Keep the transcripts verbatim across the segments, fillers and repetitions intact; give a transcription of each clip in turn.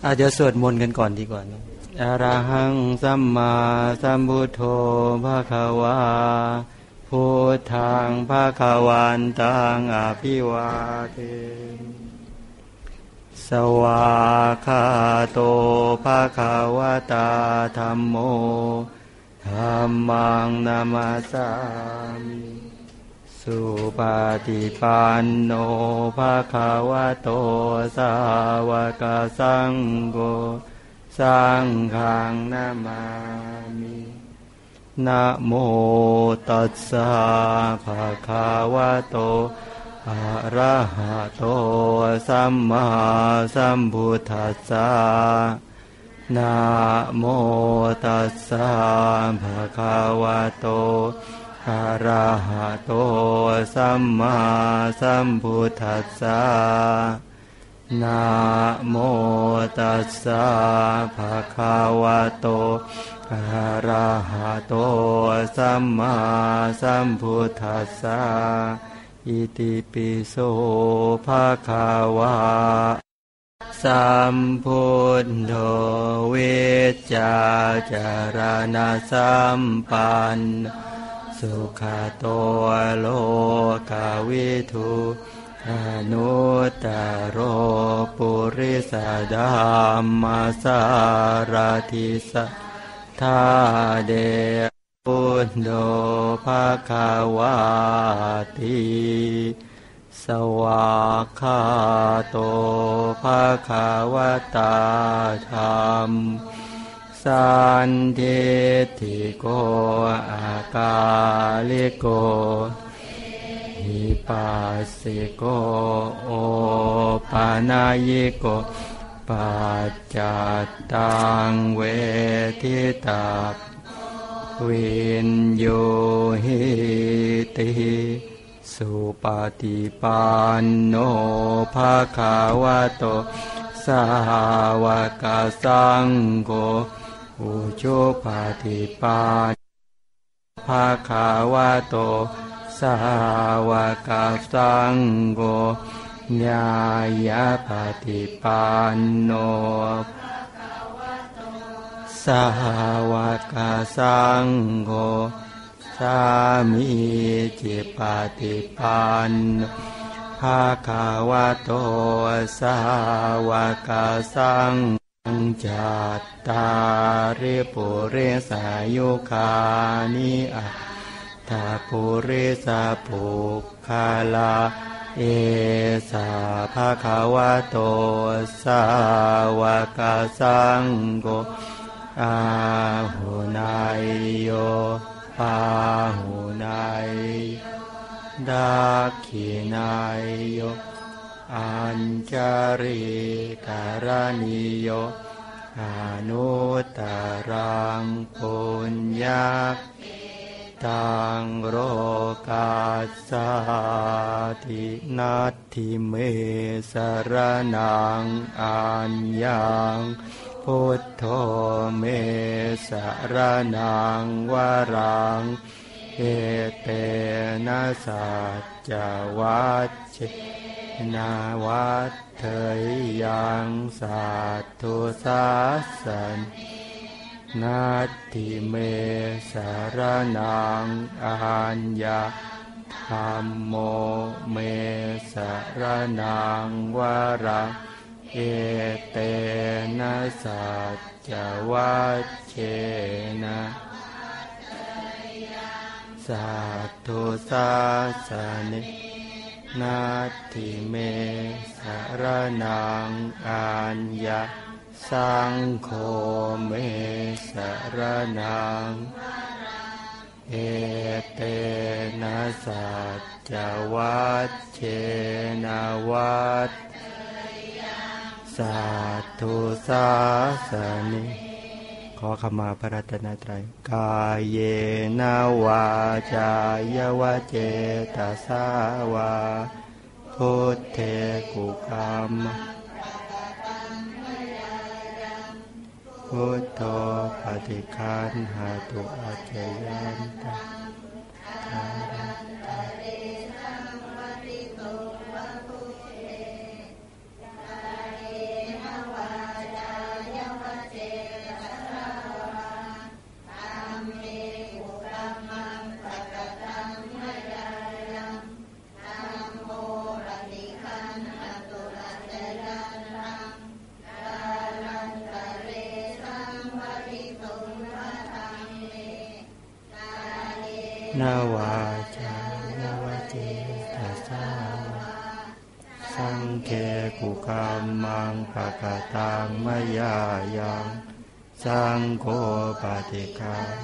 อาจจะสวดมนต์กันก่อนดีกว่านะอะระหังสัมมาสัมพุทโธภะคะวาพุทธังภะคะวันตังอภิวาเทสวากขาโตภะคะวะตาธัมโมธัมมังนามัสสามิสุปฏิปันโนภะคะวะโตสาวกสังโฆสังฆังนามามินะโมตัสสะภะคะวะโตอะระหะโตสัมมาสัมพุทธัสสะนะโมตัสสะภะคะวะโตอะระหะโตสัมมาสัมพุทธัสสะนะโมตัสสะภะคะวะโตอะระหะโตสัมมาสัมพุทธัสสะอิติปิโสภะคะวะสัมพุทโธวิจจาจารณสัมปันโนสุขโตโลกวิทูอนุตตโรปุริสธัมมัสสารถิสัทธาเดพุทโธภะคะวะติสวากขาโตภะคะวะตาธัมสันทิฏฐิโกอาการิโกหิปัสสิโกโอปานายิโกปัจจัตตังเวทิตาวินโยหิติสุปฏิปันโนภะคะวะโตสาวกสังโฆอุชุปฏิปันโนภะคะวะโตสาวกสังโฆญาญาปฏิปันโนสาวกสังโฆสามีจิปฏิปันโนภะคะวะโตสาวกสังโฆจัตตาริปุริสายุคานิอัตถปุริสปุคคลาเอสาภะคะวะโตสาวกสังโฆอาหุนายโยปาหุนายดักขินายโยอัญจาริการณิโยอนุตตรังปุญญาตังโลกัสสาตินัตถิเมสรณังอัญญังพุทโธเมสรณังวรังเอเตนะสัจจวัชเชนาวัฏเถยยังสัตถุสัสสะนัตถิเมสรณังอัญญาธัมโมเมสรณังวรังเอเตนะสัจจวัชเชนะสัตถุสัสสะนัตถิเมสรณังอัญญาสังโฆเมสรณังเอเตนะสัจจวัชเชนะวัฏสัตถุสัสสะนิขอขมาพระรัตนตรัยกายเยนะวาจายวเจตสาวาพุทเทกุกัมพุทโธปฏิคันหาตุอาเจยันตะนวาจานวเจตสาวาสังเคกุกามังปะกตังมยายังสังโฆปฏิคัน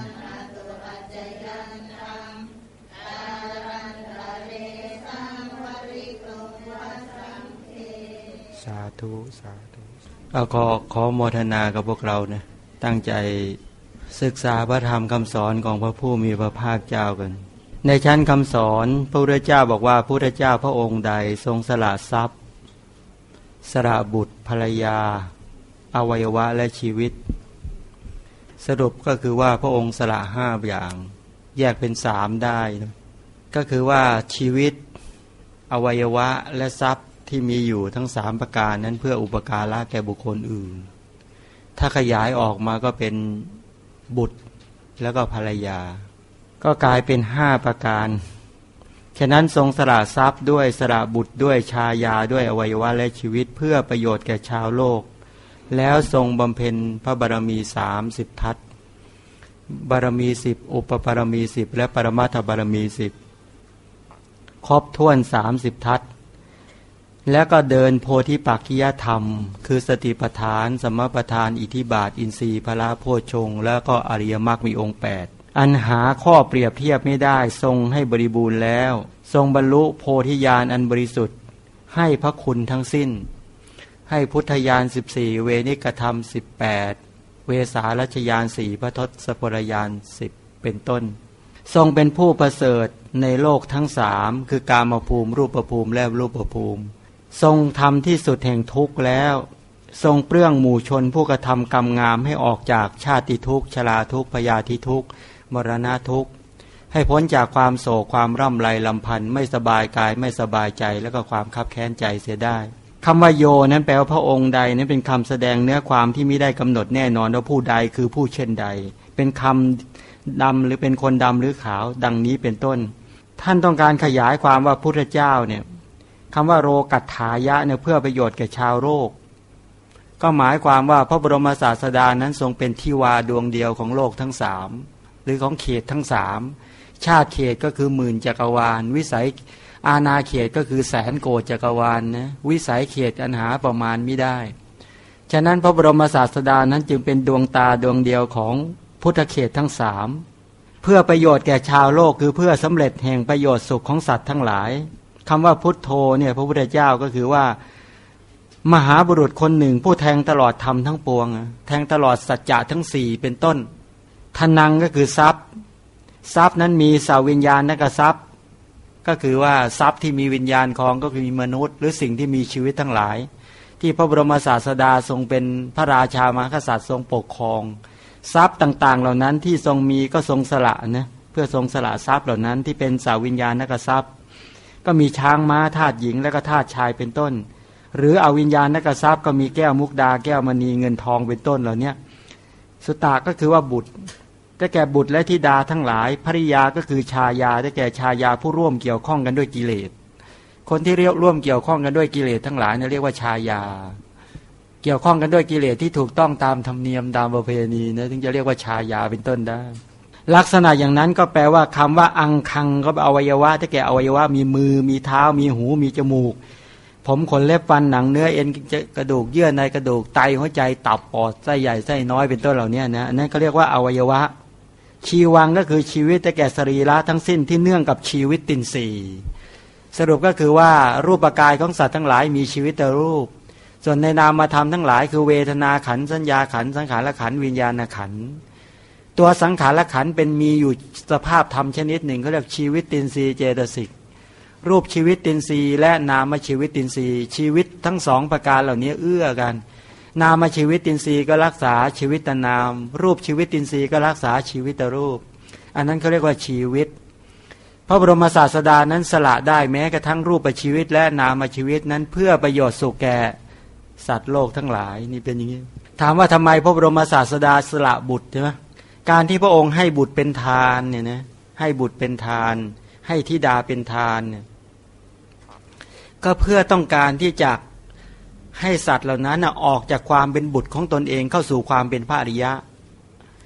สาธุสาธุเอาขอขอโมทนากับพวกเรานะตั้งใจศึกษาพระธรรมคำสอนของพระผู้มีพระภาคเจ้ากันในชั้นคำสอนพระพุทธเจ้าบอกว่าพระพุทธเจ้าพระองค์ใดทรงสละทรัพย์สละบุตรภรรยาอวัยวะและชีวิตสรุปก็คือว่าพระองค์สละห้าอย่างแยกเป็นสามได้นะก็คือว่าชีวิตอวัยวะและทรัพย์ที่มีอยู่ทั้งสามประการนั้นเพื่ออุปการะแก่บุคคลอื่นถ้าขยายออกมาก็เป็นบุตรแล้วก็ภรรยาก็กลายเป็นห้าประการฉะนั้นทรงสละทรัพย์ด้วยสละบุตรด้วยชายาด้วยอวัยวะและชีวิตเพื่อประโยชน์แก่ชาวโลกแล้วทรงบำเพ็ญพระบารมีสามสิบทัศบารมีสิบอุปบารมีสิบและปรมัตถบารมีสิบครบถ้วนสามสิบทัศแล้วก็เดินโพธิปักขิยธรรมคือสติปัฏฐานสมปัฏฐานอิทธิบาทอินทรีย์พละโพชฌงค์แล้วก็อริยมรรคมีองค์แปดอันหาข้อเปรียบเทียบไม่ได้ทรงให้บริบูรณ์แล้วทรงบรรลุโพธิญาณอันบริสุทธิ์ให้พระคุณทั้งสิ้นให้พุทธญาณสิบสี่เวนิกธรรมสิบแปดเวสารัชญาณสี่พระทศพลญาณสิบเป็นต้นทรงเป็นผู้ประเสริฐในโลกทั้งสามคือกามภูมิรูปภูมิและรูปภูมิทรงทำที่สุดแห่งทุกข์แล้วทรงเปลื้องหมู่ชนผู้กระทำกรรมงามให้ออกจากชาติทุกข์ชราทุกข์พยาธิทุกข์มรณะทุกข์ให้พ้นจากความโศกความร่ำไรลำพันธ์ไม่สบายกายไม่สบายใจแล้วก็ความคับแค้นใจเสียได้คำว่าโยนั้นแปลว่าพระองค์ใดนั้นเป็นคำแสดงเนื้อความที่ไม่ได้กำหนดแน่นอนว่าผู้ใดคือผู้เช่นใดเป็นคำดำหรือเป็นคนดำหรือขาวดังนี้เป็นต้นท่านต้องการขยายความว่าพุทธเจ้าเนี่ยคำว่าโรกัตถายะเนี่ยเพื่อประโยชน์แก่ชาวโลกก็หมายความว่าพระบรมศาสดานั้นทรงเป็นทิวาดวงเดียวของโลกทั้งสามหรือของเขตทั้งสามชาติเขตก็คือหมื่นจักรวาลวิสัยอาณาเขตก็คือแสนโกฏจักรวาลนะวิสัยเขตอันหาประมาณไม่ได้ฉะนั้นพระบรมศาสดานั้นจึงเป็นดวงตาดวงเดียวของพุทธเขตทั้งสามเพื่อประโยชน์แก่ชาวโลกคือเพื่อสำเร็จแห่งประโยชน์สุขของสัตว์ทั้งหลายคำว่าพุทโธเนี่ยพระพุทธเจ้าก็คือว่ามหาบุรุษคนหนึ่งผู้แทงตลอดธรรมทั้งปวงแทงตลอดสัจจะทั้งสี่เป็นต้นทนังก็คือทรัพย์ทรัพย์นั้นมีสาวิญญาณนักทรัพย์ก็คือว่าทรัพย์ที่มีวิญญาณครองก็คือมีมนุษย์หรือสิ่งที่มีชีวิตทั้งหลายที่พระบรมศาสดาทรงเป็นพระราชามหากษัตริย์ทรงปกครองทรัพย์ต่างๆเหล่านั้นที่ทรงมีก็ทรงสละนะเพื่อทรงสละทรัพย์เหล่านั้นที่เป็นสาวิญญาณนักทรัพย์ก็มีช้างม้าทาสหญิงและก็ทาสชายเป็นต้นหรืออวิญญาณนักทรัพย์ก็มีแก้วมุกดาแก้วมณีเงินทองเป็นต้นเหล่านี้สุตตะก็คือว่าบุตรได้แก่บุตรและธิดาทั้งหลายภริยาก็คือชายาได้แก่ชายาผู้ร่วมเกี่ยวข้องกันด้วยกิเลสคนที่เรียกร่วมเกี่ยวข้องกันด้วยกิเลสทั้งหลายเนี่ยเรียกว่าชายาเกี่ยวข้องกันด้วยกิเลสที่ถูกต้องตามธรรมเนียมตามประเพณีนะถึงจะเรียกว่าชายาเป็นต้นได้ลักษณะอย่างนั้นก็แปลว่าคำว่าอังคังก็อวัยวะได้แก่อวัยวะมีมือมีเท้ามีหูมีจมูกผมขนเล็บฟันหนังเนื้อเอ็นกระดูกเยื่อในกระดูกไตหัวใจตับปอดไส้ใหญ่ไส้น้อยเป็นต้นเหล่านี้นะนั่นก็เรียกว่าอวัยวะชีวังก็คือชีวิตได้แก่สรีระทั้งสิ้นที่เนื่องกับชีวิตตินทรีย์สรุปก็คือว่ารูปกายของสัตว์ทั้งหลายมีชีวิตแต่รูปส่วนในนามธรรมทั้งหลายคือเวทนาขันธ์สัญญาขันธ์สังขารขันธ์วิญญาณขันธ์ตัวสังขารขันธ์เป็นมีอยู่สภาพธรรมชนิดหนึ่งเขาเรียกชีวิตตินทรีย์เจตสิกรูปชีวิตตินทรีย์และนามชีวิตตินทรีย์ชีวิตทั้งสองประการเหล่านี้เอื้อกันนามชีวิตตินทรีย์ก็รักษาชีวิตนามรูปชีวิตตินทรีย์ก็รักษาชีวิตรูปอันนั้นเขาเรียกว่าชีวิตพระบรมศาสดานั้นสละได้แม้กระทั่งรูปชีวิตและนามชีวิตนั้นเพื่อประโยชน์สุขแก่สัตว์โลกทั้งหลายนี่เป็นอย่างนี้ถามว่าทำไมพระบรมศาสดาสละบุตรใช่ไหมการที่พระองค์ให้บุตรเป็นทานเนี่ยนะให้บุตรเป็นทานให้ธิดาเป็นทานเนี่ยก็เพื่อต้องการที่จะให้สัตว์เหล่านั้นออกจากความเป็นบุตรของตนเองเข้าสู่ความเป็นพระอริยะ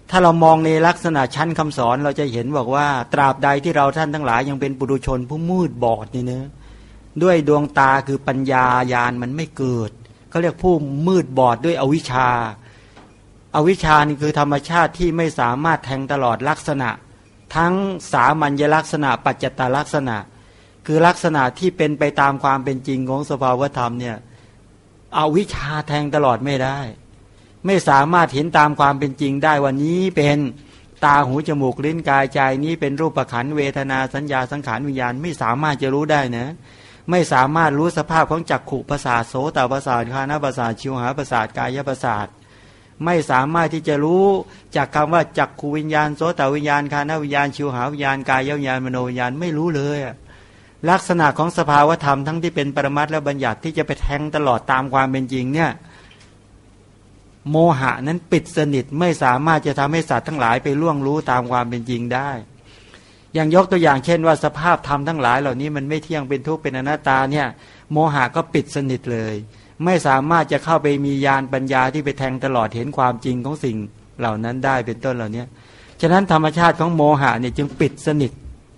ถ้าเรามองในลักษณะชั้นคำสอนเราจะเห็นบอกว่าตราบใดที่เราท่านทั้งหลายยังเป็นปุถุชนผู้มืดบอดนี่นะด้วยดวงตาคือปัญญาญาณมันไม่เกิดเขาเรียกผู้มืดบอดด้วยอวิชชาอวิชชานี่คือธรรมชาติที่ไม่สามารถแทงตลอดลักษณะทั้งสามัญลักษณะปัจจตลักษณะคือลักษณะที่เป็นไปตามความเป็นจริงของสภาวธรรมเนี่ยอวิชชาแทงตลอดไม่ได้ไม่สามารถเห็นตามความเป็นจริงได้วันนี้เป็นตาหูจมูกลิ้นกายใจนี้เป็นรูปขันธ์เวทนาสัญญาสังขารวิญญาณไม่สามารถจะรู้ได้นะไม่สามารถรู้สภาพของจักขุประสาทโสตประสาทฆานประสาทชิวหาประสาทกายประสาทไม่สามารถที่จะรู้จากคำว่าจักขุวิญญาณโสตวิญญาณฆานวิญญาณชิวหาวิญญาณกายวิญญาณมโนวิญญาณไม่รู้เลยลักษณะของสภาวธรรมทั้งที่เป็นปรมัตถ์และบัญญัติที่จะไปแทงตลอดตามความเป็นจริงเนี่ยโมหะนั้นปิดสนิทไม่สามารถจะทำให้สัตว์ทั้งหลายไปล่วงรู้ตามความเป็นจริงได้อย่างยกตัวอย่างเช่นว่าสภาพธรรมทั้งหลายเหล่านี้มันไม่เที่ยงเป็นทุกข์เป็นอนัตตาเนี่ยโมหะก็ปิดสนิทเลยไม่สามารถจะเข้าไปมีญาณปัญญาที่ไปแทงตลอดเห็นความจริงของสิ่งเหล่านั้นได้เป็นต้นเหล่านี้ฉะนั้นธรรมชาติของโมหะเนี่ยจึงปิดสนิท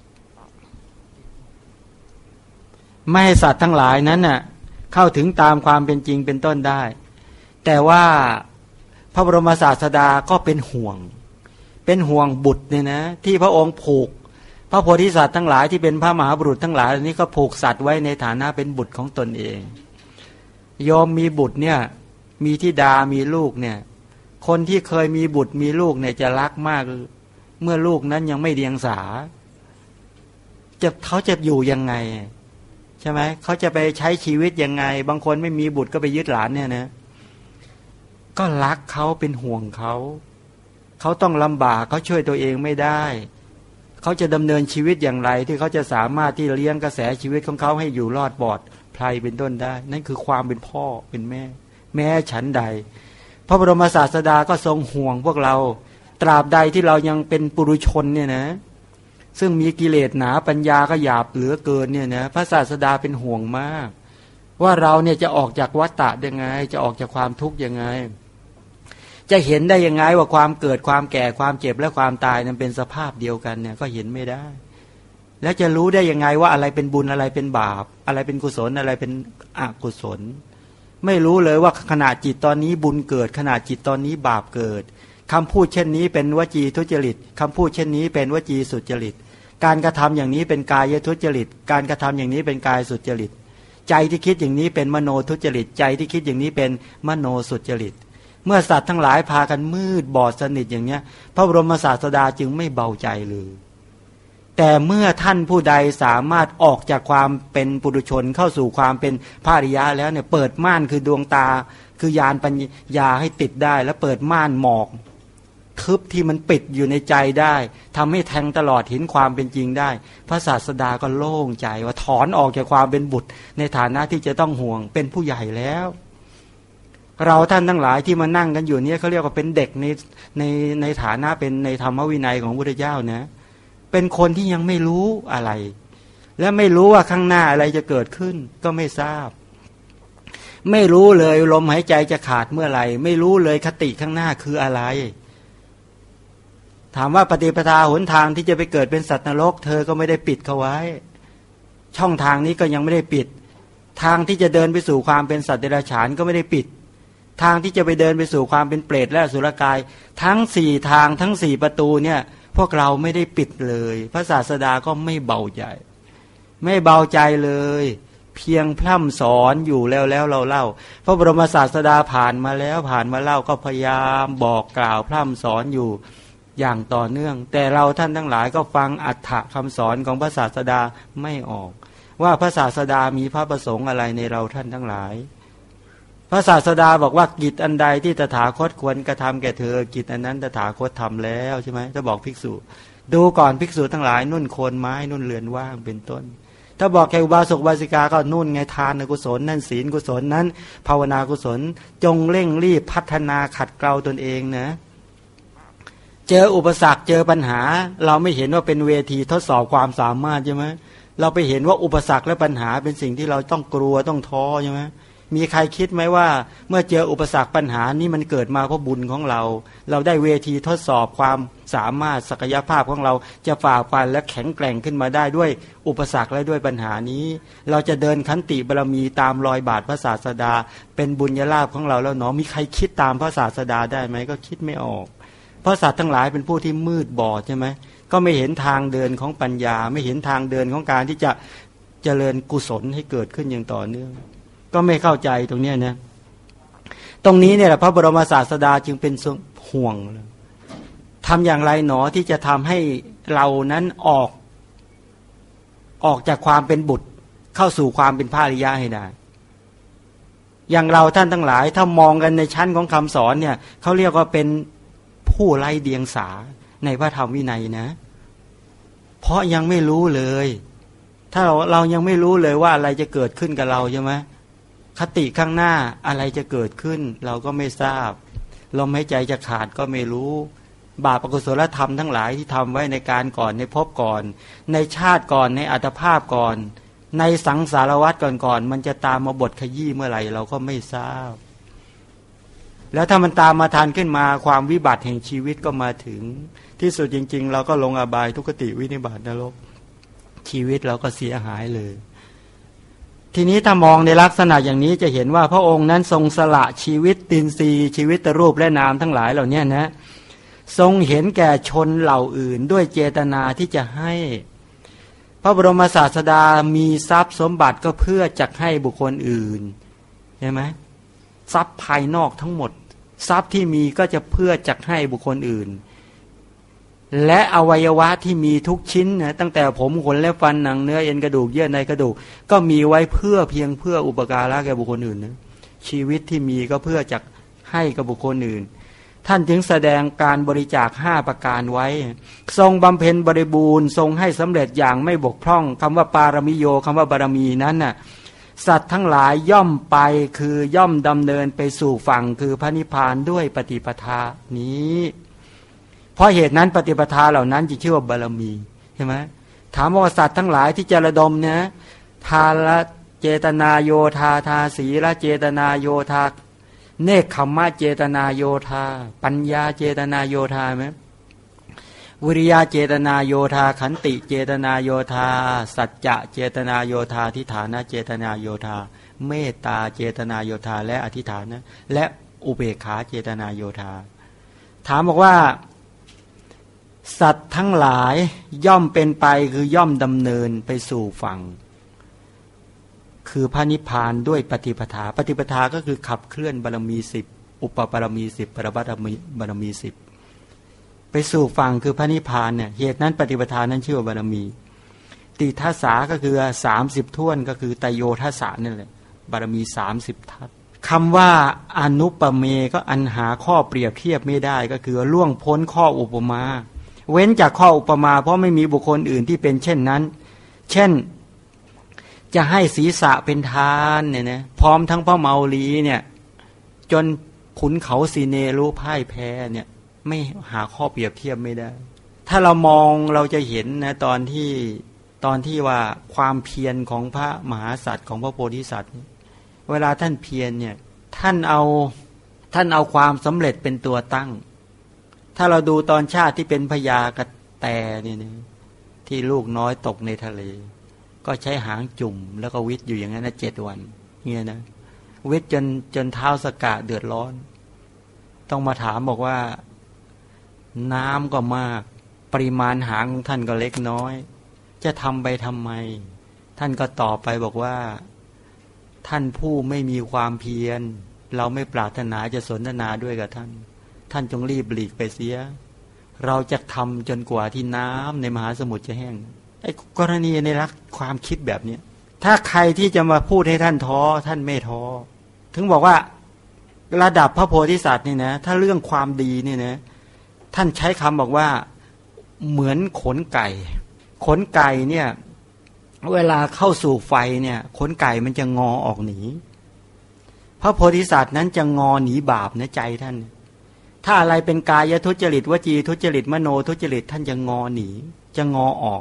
ไม่ให้สัตว์ทั้งหลายนั้นน่ะเข้าถึงตามความเป็นจริงเป็นต้นได้แต่ว่าพระบรมศาสดาก็เป็นห่วงเป็นห่วงบุตรเนี่ยนะที่พระองค์ผูกพระโพธิสัตว์ทั้งหลายที่เป็นพระมหาบุรุษทั้งหลายเหล่านี้ก็ผูกสัตว์ไว้ในฐานะเป็นบุตรของตนเองยอมมีบุตรเนี่ยมีธิดามีลูกเนี่ยคนที่เคยมีบุตรมีลูกเนี่ยจะรักมากเมื่อลูกนั้นยังไม่เดียงสาจะเขาจะอยู่ยังไงใช่ไหมเขาจะไปใช้ชีวิตยังไงบางคนไม่มีบุตรก็ไปยึดหลานเนี่ยนะก็รักเขาเป็นห่วงเขาเขาต้องลำบากเขาช่วยตัวเองไม่ได้เขาจะดำเนินชีวิตอย่างไรที่เขาจะสามารถที่เลี้ยงกระแสชีวิตของเขาให้อยู่รอดปลอดภัยเป็นต้นได้นั่นคือความเป็นพ่อเป็นแม่แม้ฉันใดพระบรมศาสดาก็ทรงห่วงพวกเราตราบใดที่เรายังเป็นปุถุชนเนี่ยนะซึ่งมีกิเลสหนาปัญญาก็หยาบเหลือเกินเนี่ยนะพระศาสดาเป็นห่วงมากว่าเราเนี่ยจะออกจากวัฏฏะยังไงจะออกจากความทุกข์ยังไงจะเห็นได้ยังไงว่าความเกิดความแก่ความเจ็บและความตายนั้นเป็นสภาพเดียวกันเนี่ยก็เห็นไม่ได้แล้วจะรู้ได้ยังไงว่าอะไรเป็นบุญอะไรเป็นบาปอะไรเป็นกุศลอะไรเป็นอกุศลไม่รู้เลยว่าขณะจิตตอนนี้บุญเกิดขณะจิตตอนนี้บาปเกิดคำพูดเช่นนี้เป็นวจีทุจริตคำพูดเช่นนี้เป็นวจีสุจริตการกระทำอย่างนี้เป็นกายทุจริตการกระทำอย่างนี้เป็นกายสุจริตใจที่คิดอย่างนี้เป็นมโนทุจริตใจที่คิดอย่างนี้เป็นมโนสุจริตเมื่อสัตว์ทั้งหลายพากันมืดบอดสนิทอย่างเนี้ยพระบรมศาสดาจึงไม่เบาใจเลยแต่เมื่อท่านผู้ใดสามารถออกจากความเป็นปุถุชนเข้าสู่ความเป็นพระอริยะแล้วเนี่ยเปิดม่านคือดวงตาคือญาณปัญญาให้ติดได้แล้วเปิดม่านหมอกทึบที่มันปิดอยู่ในใจได้ทำให้แทงตลอดเห็นความเป็นจริงได้พระศาสดาก็โล่งใจว่าถอนออกจากความเป็นบุตรในฐานะที่จะต้องห่วงเป็นผู้ใหญ่แล้วเราท่านทั้งหลายที่มานั่งกันอยู่เนี่ยเขาเรียกว่าเป็นเด็กในในในฐานะเป็นในธรรมวินัยของพระพุทธเจ้านะเป็นคนที่ยังไม่รู้อะไรและไม่รู้ว่าข้างหน้าอะไรจะเกิดขึ้นก็ไม่ทราบไม่รู้เลยลมหายใจจะขาดเมื่อไหร่ไม่รู้เลยคติข้างหน้าคืออะไรถามว่าปฏิปทาหนทางที่จะไปเกิดเป็นสัตว์นรกเธอก็ไม่ได้ปิดเขาไว้ช่องทางนี้ก็ยังไม่ได้ปิดทางที่จะเดินไปสู่ความเป็นสัตว์เดรัจฉานก็ไม่ได้ปิดทางที่จะไปเดินไปสู่ความเป็นเปรตและอสุรกายทั้งสี่ทางทั้งสี่ประตูเนี่ยพวกเราไม่ได้ปิดเลยพระศาสดาก็ไม่เบาใจไม่เบาใจเลยเพียงพร่ำสอนอยู่แล้วแล้วเราเล่าพระบรมศาสดาผ่านมาแล้วผ่านมาเล่าก็พยายามบอกกล่าวพร่ำสอนอยู่อย่างต่อเนื่องแต่เราท่านทั้งหลายก็ฟังอรรถะคำสอนของพระศาสดาไม่ออกว่าพระศาสดามีพระประสงค์อะไรในเราท่านทั้งหลายพระศาสดาบอกว่ากิจอันใดที่ตถาคตควรกระทำแก่เธอกิจอันนั้นตถาคตทำแล้วใช่ไหมถ้าบอกภิกษุดูก่อนภิกษุทั้งหลายนุ่นโคนไม้นุ่นเรือนว่างเป็นต้นถ้าบอกแก่อุบาสกอุบาสิกาก็นุ่นไงทานกุศลนั่นศีลกุศลนั้นภาวนากุศลจงเร่งรีบพัฒนาขัดเกลาตนเองนะเจออุปสรรคเจอปัญหาเราไม่เห็นว่าเป็นเวทีทดสอบความสามารถใช่ไหมเราไปเห็นว่าอุปสรรคและปัญหาเป็นสิ่งที่เราต้องกลัวต้องท้อใช่ไหมมีใครคิดไหมว่าเมื่อเจออุปสรรคปัญหานี่มันเกิดมาเพราะบุญของเราเราได้เวทีทดสอบความสามารถศักยภาพของเราจะฝ่าฟันและแข็งแกร่งขึ้นมาได้ด้วยอุปสรรคและด้วยปัญหานี้เราจะเดินขันติบารมีตามรอยบาทพระศาสดาเป็นบุญญาลาภของเราแล้วเนาะมีใครคิดตามพระศาสดาได้ไหมก็คิดไม่ออกเพราะสัตว์ทั้งหลายเป็นผู้ที่มืดบอดใช่ไหมก็ไม่เห็นทางเดินของปัญญาไม่เห็นทางเดินของการที่จะเจริญกุศลให้เกิดขึ้นอย่างต่อเนื่องก็ไม่เข้าใจตรงนี้นะตรงนี้เนี่ยแหละพระบรมศาสดาจึงเป็นห่วงทำอย่างไรหนอที่จะทำให้เรานั้นออกออกจากความเป็นบุตรเข้าสู่ความเป็นพระอริยะให้ได้อย่างเราท่านทั้งหลายถ้ามองกันในชั้นของคำสอนเนี่ยเขาเรียกว่าเป็นผู้ไร้เดียงสาในพระธรรมวินัยนะเพราะยังไม่รู้เลยถ้าเราเรายังไม่รู้เลยว่าอะไรจะเกิดขึ้นกับเราใช่ไหมคติข้างหน้าอะไรจะเกิดขึ้นเราก็ไม่ทราบลมหายใจจะขาดก็ไม่รู้บาปอกุศลธรรมทั้งหลายที่ทำไว้ในการก่อนในภพก่อนในชาติก่อนในอัตภาพก่อนในสังสารวัฏก่อนๆมันจะตามมาบทขยี้เมื่อไหร่เราก็ไม่ทราบแล้วถ้ามันตามมาทันขึ้นมาความวิบัติแห่งชีวิตก็มาถึงที่สุดจริงๆเราก็ลงอบายทุกขติวินิบาตนรกชีวิตเราก็เสียหายเลยทีนี้ถ้ามองในลักษณะอย่างนี้จะเห็นว่าพระองค์นั้นทรงสละชีวิตตินทรีย์ชีวิตรูปและนามทั้งหลายเหล่านี้นะทรงเห็นแก่ชนเหล่าอื่นด้วยเจตนาที่จะให้พระบรมศาสดามีทรัพย์สมบัติก็เพื่อจักให้บุคคลอื่นใช่ไหมทรัพย์ภายนอกทั้งหมดทรัพย์ที่มีก็จะเพื่อจักให้บุคคลอื่นและอวัยวะที่มีทุกชิ้นนะตั้งแต่ผมขนและฟันหนังเนื้อเอ็นกระดูกเยื่อในกระดูกก็มีไว้เพื่อเพียงเพื่ออุปการะแก่บุคคลอื่นนะชีวิตที่มีก็เพื่อจักให้กับบุคคลอื่นท่านจึงแสดงการบริจาคห้าประการไว้ทรงบำเพ็ญบริบูรณ์ทรงให้สำเร็จอย่างไม่บกพร่องคำว่าปารมิโยคำว่าบารมีนั้นน่ะสัตว์ทั้งหลายย่อมไปคือย่อมดำเนินไปสู่ฝั่งคือพระนิพพานด้วยปฏิปทานี้เพราะเหตุนั้นปฏิปทาเหล่านั้นจะชื่อว่าบารมีใช่ไหมถามว่าสัตว์ทั้งหลายที่จะระดมเนี่ยทาละเจตนาโยธาทาสีละเจตนาโยธาเนคขมมะเจตนาโยธาปัญญาเจตนาโยธาไหมวิริยะเจตนาโยธาขันติเจตนาโยธาสัจจะเจตนาโยธาทิฏฐานะเจตนาโยธาเมตตาเจตนาโยธาและอธิษฐานนะและอุเบกขาเจตนาโยธาถามบอกว่าสัตว์ทั้งหลายย่อมเป็นไปคือย่อมดำเนินไปสู่ฝั่งคือพระนิพพานด้วยปฏิปทาปฏิปทาก็คือขับเคลื่อนบารมีสิบอุปบารมีสิบปรมัตถบารมีสิบไปสู่ฝั่งคือพระนิพพานเนี่ยเหตุนั้นปฏิปทานั้นชื่อว่าบารมีติทัสสาก็คือสามสิบท่วนก็คือไตโยทัสสะนั่นแหละบารมีสามสิบทัศคำว่าอนุปเมก็อันหาข้อเปรียบเทียบไม่ได้ก็คือล่วงพ้นข้ออุปมาเว้นจากข้ออุปมาเพราะไม่มีบุคคลอื่นที่เป็นเช่นนั้นเช่นจะให้ศีรษะเป็นทานเนี่ยนะพร้อมทั้งพระเมาลีเนี่ยจนขุนเขาสีเนรุพ่ายแพ้เนี่ยไม่หาข้อเปรียบเทียบไม่ได้ถ้าเรามองเราจะเห็นนะตอนที่ตอนที่ว่าความเพียรของพระมหาสัตว์ของพระโพธิสัตว์เวลาท่านเพียรเนี่ยท่านเอาท่านเอาความสำเร็จเป็นตัวตั้งถ้าเราดูตอนชาติที่เป็นพญากระแตเนี่ยที่ลูกน้อยตกในทะเลก็ใช้หางจุ่มแล้วก็วิทย์อยู่อย่างนั้นนะเจ็ดวันเงี้ยนะวิทย์จนจนเท้าสกะเดือดร้อนต้องมาถามบอกว่าน้ำก็มากปริมาณหางของท่านก็เล็กน้อยจะทำไปทำไมท่านก็ตอบไปบอกว่าท่านผู้ไม่มีความเพียรเราไม่ปรารถนาจะสนทนาด้วยกับท่านท่านจงรีบหลีกไปเสียเราจะทำจนกว่าที่น้ำในมหาสมุทรจะแห้งไอ้กรณีในรักความคิดแบบนี้ถ้าใครที่จะมาพูดให้ท่านท้อท่านไม่ท้อถึงบอกว่าระดับพระโพธิสัตว์นี่นะถ้าเรื่องความดีนี่นะท่านใช้คำบอกว่าเหมือนขนไก่ขนไก่เนี่ยเวลาเข้าสู่ไฟเนี่ยขนไก่มันจะงอออกหนีพระโพธิสัตว์นั้นจะงอหนีบาปนะใจท่านถ้าอะไรเป็นกายทุจริตวจีทุจริตมโนทุจริตท่านจะงอหนีจะงอออก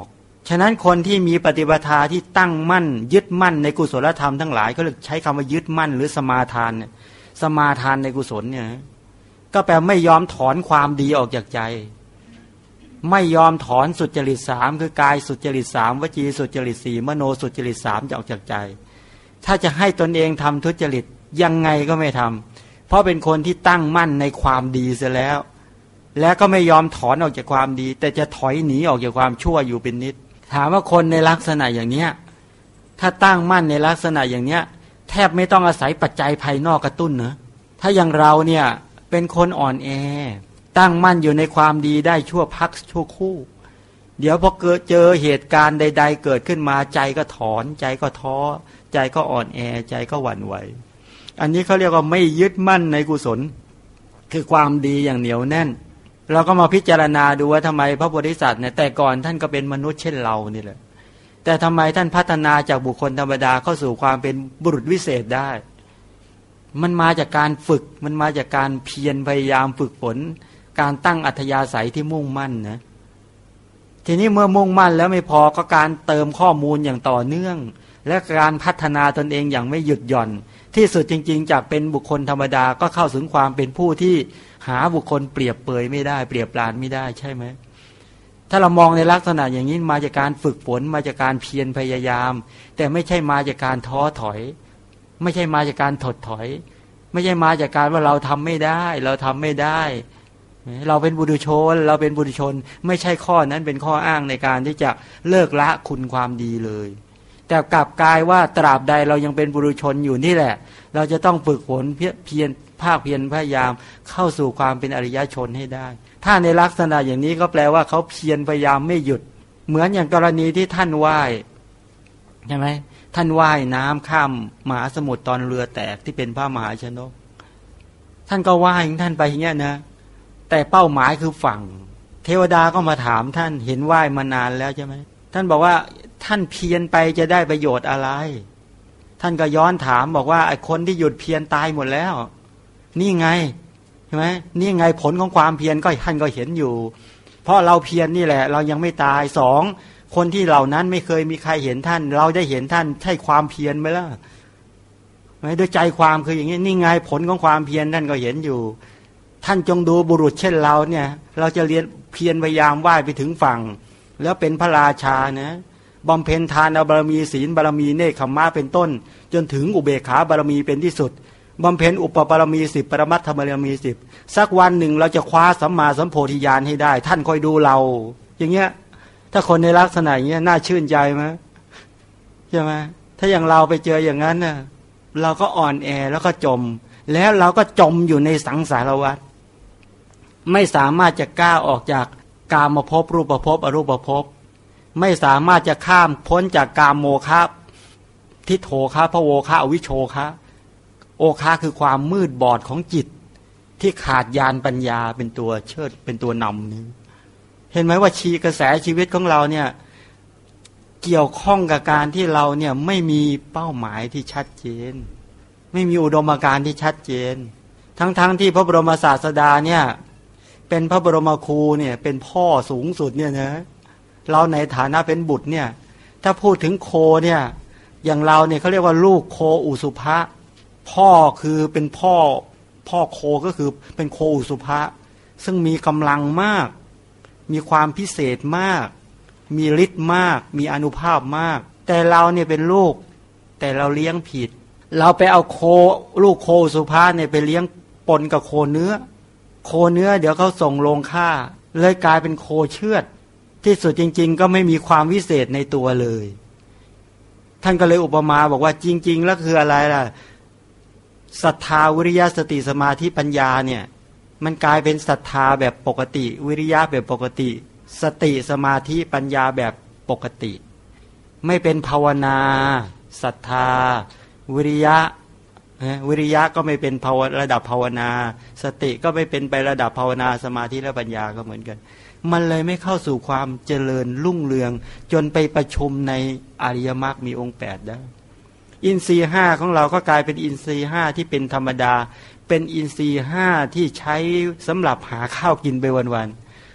ฉะนั้นคนที่มีปฏิปทาที่ตั้งมั่นยึดมั่นในกุศลธรรมทั้งหลายก็เลยใช้คำว่ายึดมั่นหรือสมาทานเนี่ยสมาทานในกุศลเนี่ยก็แปลไม่ยอมถอนความดีออกจากใจไม่ยอมถอนสุจริตสามคือกายสุจริตสามวจีสุจริตสี่มโนสุจริตสามจะออกจากใจถ้าจะให้ตนเองทำทุจริตยังไงก็ไม่ทำเพราะเป็นคนที่ตั้งมั่นในความดีเสียแล้วและก็ไม่ยอมถอนออกจากความดีแต่จะถอยหนีออกจากความชั่วอยู่เป็นนิดถามว่าคนในลักษณะอย่างเนี้ยถ้าตั้งมั่นในลักษณะอย่างเนี้ยแทบไม่ต้องอาศัยปัจจัยภายนอกกระตุ้นเนอะถ้าอย่างเราเนี่ยเป็นคนอ่อนแอตั้งมั่นอยู่ในความดีได้ชั่วพักชั่วคู่เดี๋ยวพอเกิดเจอเหตุการณ์ใดๆเกิดขึ้นมาใจก็ถอนใจก็ท้อใจก็อ่อนแอใจก็หวั่นไหวอันนี้เขาเรียกว่าไม่ยึดมั่นในกุศลคือความดีอย่างเหนียวแน่นเราก็มาพิจารณาดูว่าทำไมพระโพธิสัตว์เนี่ยแต่ก่อนท่านก็เป็นมนุษย์เช่นเรานี่แหละแต่ทำไมท่านพัฒนาจากบุคคลธรรมดาเข้าสู่ความเป็นบุรุษวิเศษได้มันมาจากการฝึกมันมาจากการเพียรพยายามฝึกฝนการตั้งอัธยาศัยที่มุ่งมั่นนะทีนี้เมื่อมุ่งมั่นแล้วไม่พอก็การเติมข้อมูลอย่างต่อเนื่องและการพัฒนาตนเองอย่างไม่หยุดหย่อนที่สุดจริงๆจากเป็นบุคคลธรรมดาก็เข้าถึงความเป็นผู้ที่หาบุคคลเปรียบเปยไม่ได้เปรียบปรานไม่ได้ใช่ไหมถ้าเรามองในลักษณะอย่างนี้มาจากการฝึกฝนมาจากการเพียรพยายามแต่ไม่ใช่มาจากการท้อถอยไม่ใช่มาจากการถดถอยไม่ใช่มาจากการว่าเราทำไม่ได้เราทำไม่ได้เราเป็นบุรุชนเราเป็นบุรุชนไม่ใช่ข้อนั้นเป็นข้ออ้างในการที่จะเลิกละคุณความดีเลยแต่กลับกลายว่าตราบใดเรายังเป็นบุรุชนอยู่นี่แหละเราจะต้องฝึกฝนเพียรภาคเพียรพยายามเข้าสู่ความเป็นอริยชนให้ได้ถ้าในลักษณะอย่างนี้ก็แปลว่าเขาเพียรพยายามไม่หยุดเหมือนอย่างกรณีที่ท่านว่ายใช่ไหมท่านว่ายน้ำข้ามมหาสมุทรตอนเรือแตกที่เป็นพระมหาชนกท่านก็ว่ายของท่านไปอย่างเงี้ยนะแต่เป้าหมายคือฝั่งเทวดาก็มาถามท่านเห็นว่ายมานานแล้วใช่ไหมท่านบอกว่าท่านเพียรไปจะได้ประโยชน์อะไรท่านก็ย้อนถามบอกว่าไอ้คนที่หยุดเพียรตายหมดแล้วนี่ไงใช่ไหมนี่ไงผลของความเพียรก็ท่านก็เห็นอยู่เพราะเราเพียรนี่แหละเรายังไม่ตายสองคนที่เหล่านั้นไม่เคยมีใครเห็นท่านเราได้เห็นท่านใช่ความเพียรไหมล่ะไม่ด้วยใจความคืออย่างนี้นี่ไงผลของความเพียรท่านก็เห็นอยู่ท่านจงดูบุรุษเช่นเราเนี่ยเราจะเรียนเพียรพยายามว่ายไปถึงฝั่งแล้วเป็นพระราชานะบำเพ็ญทานบารมีศีลบารมีเนคขมะเป็นต้นจนถึงอุเบกขาบารมีเป็นที่สุดบำเพ็ญอุปบารมีสิบปรมัตถบารมีสิบสักวันหนึ่งเราจะคว้าสัมมาสัมโพธิญาณให้ได้ท่านคอยดูเราอย่างเงี้ยถ้าคนในลักษณะอย่างเงี้ยน่าชื่นใจไหมใช่ไหมถ้าอย่างเราไปเจออย่างนั้นน่ะเราก็อ่อนแอแล้วก็จมแล้วเราก็จมอยู่ในสังสารวัฏไม่สามารถจะก้าวออกจากกามภพรูปภพอรูปภพไม่สามารถจะข้ามพ้นจากกามโมฆะทิฏโถฆะพะโวฆะอวิชโชฆะโอฆะคือความมืดบอดของจิตที่ขาดญาณปัญญาเป็นตัวเชิดเป็นตัวนำนี่เห็นไหมว่าชีกระแสชีวิตของเราเนี่ยเกี่ยวข้องกับการที่เราเนี่ยไม่มีเป้าหมายที่ชัดเจนไม่มีอุดมการณ์ที่ชัดเจนทั้งๆ ท, ที่พระบรมศาสดาเนี่ยเป็นพระบรมครูเนี่ยเป็นพ่อสูงสุดเนี่ยนะเราในฐานะเป็นบุตรเนี่ยถ้าพูดถึงโคเนี่ยอย่างเราเนี่ยเขาเรียกว่าลูกโคอุสุภะพ่อคือเป็นพ่อพ่อโคก็คือเป็นโคอุสุภะซึ่งมีกำลังมากมีความพิเศษมากมีฤทธิ์มากมีอานุภาพมากแต่เราเนี่ยเป็นลูกแต่เราเลี้ยงผิดเราไปเอาโคลูกโคอุสุภะเนี่ยไปเลี้ยงปนกับโคเนื้อโคเนื้อเดี๋ยวเขาส่งโรงฆ่าเลยกลายเป็นโคเชือดที่สุดจริงๆก็ไม่มีความวิเศษในตัวเลยท่านก็เลยอุปมาบอกว่าจริงๆแล้วคืออะไรล่ะศรัทธาวิริยะสติสมาธิปัญญาเนี่ยมันกลายเป็นศรัทธาแบบปกติวิริยะแบบปกติสติสมาธิปัญญาแบบปกติไม่เป็นภาวนาศรัทธาวิริยะวิริยะก็ไม่เป็นภาวระดับภาวนาสติก็ไม่เป็นไประดับภาวนาสมาธิและปัญญาก็เหมือนกันมันเลยไม่เข้าสู่ความเจริญรุ่งเรืองจนไปประชุมในอริยมรรคมีองค์แปดได้อินทรีย์ห้าของเราก็กลายเป็นอินทรีย์ห้าที่เป็นธรรมดาเป็นอินทรีย์ห้าที่ใช้สำหรับหาข้าวกินไปวันๆ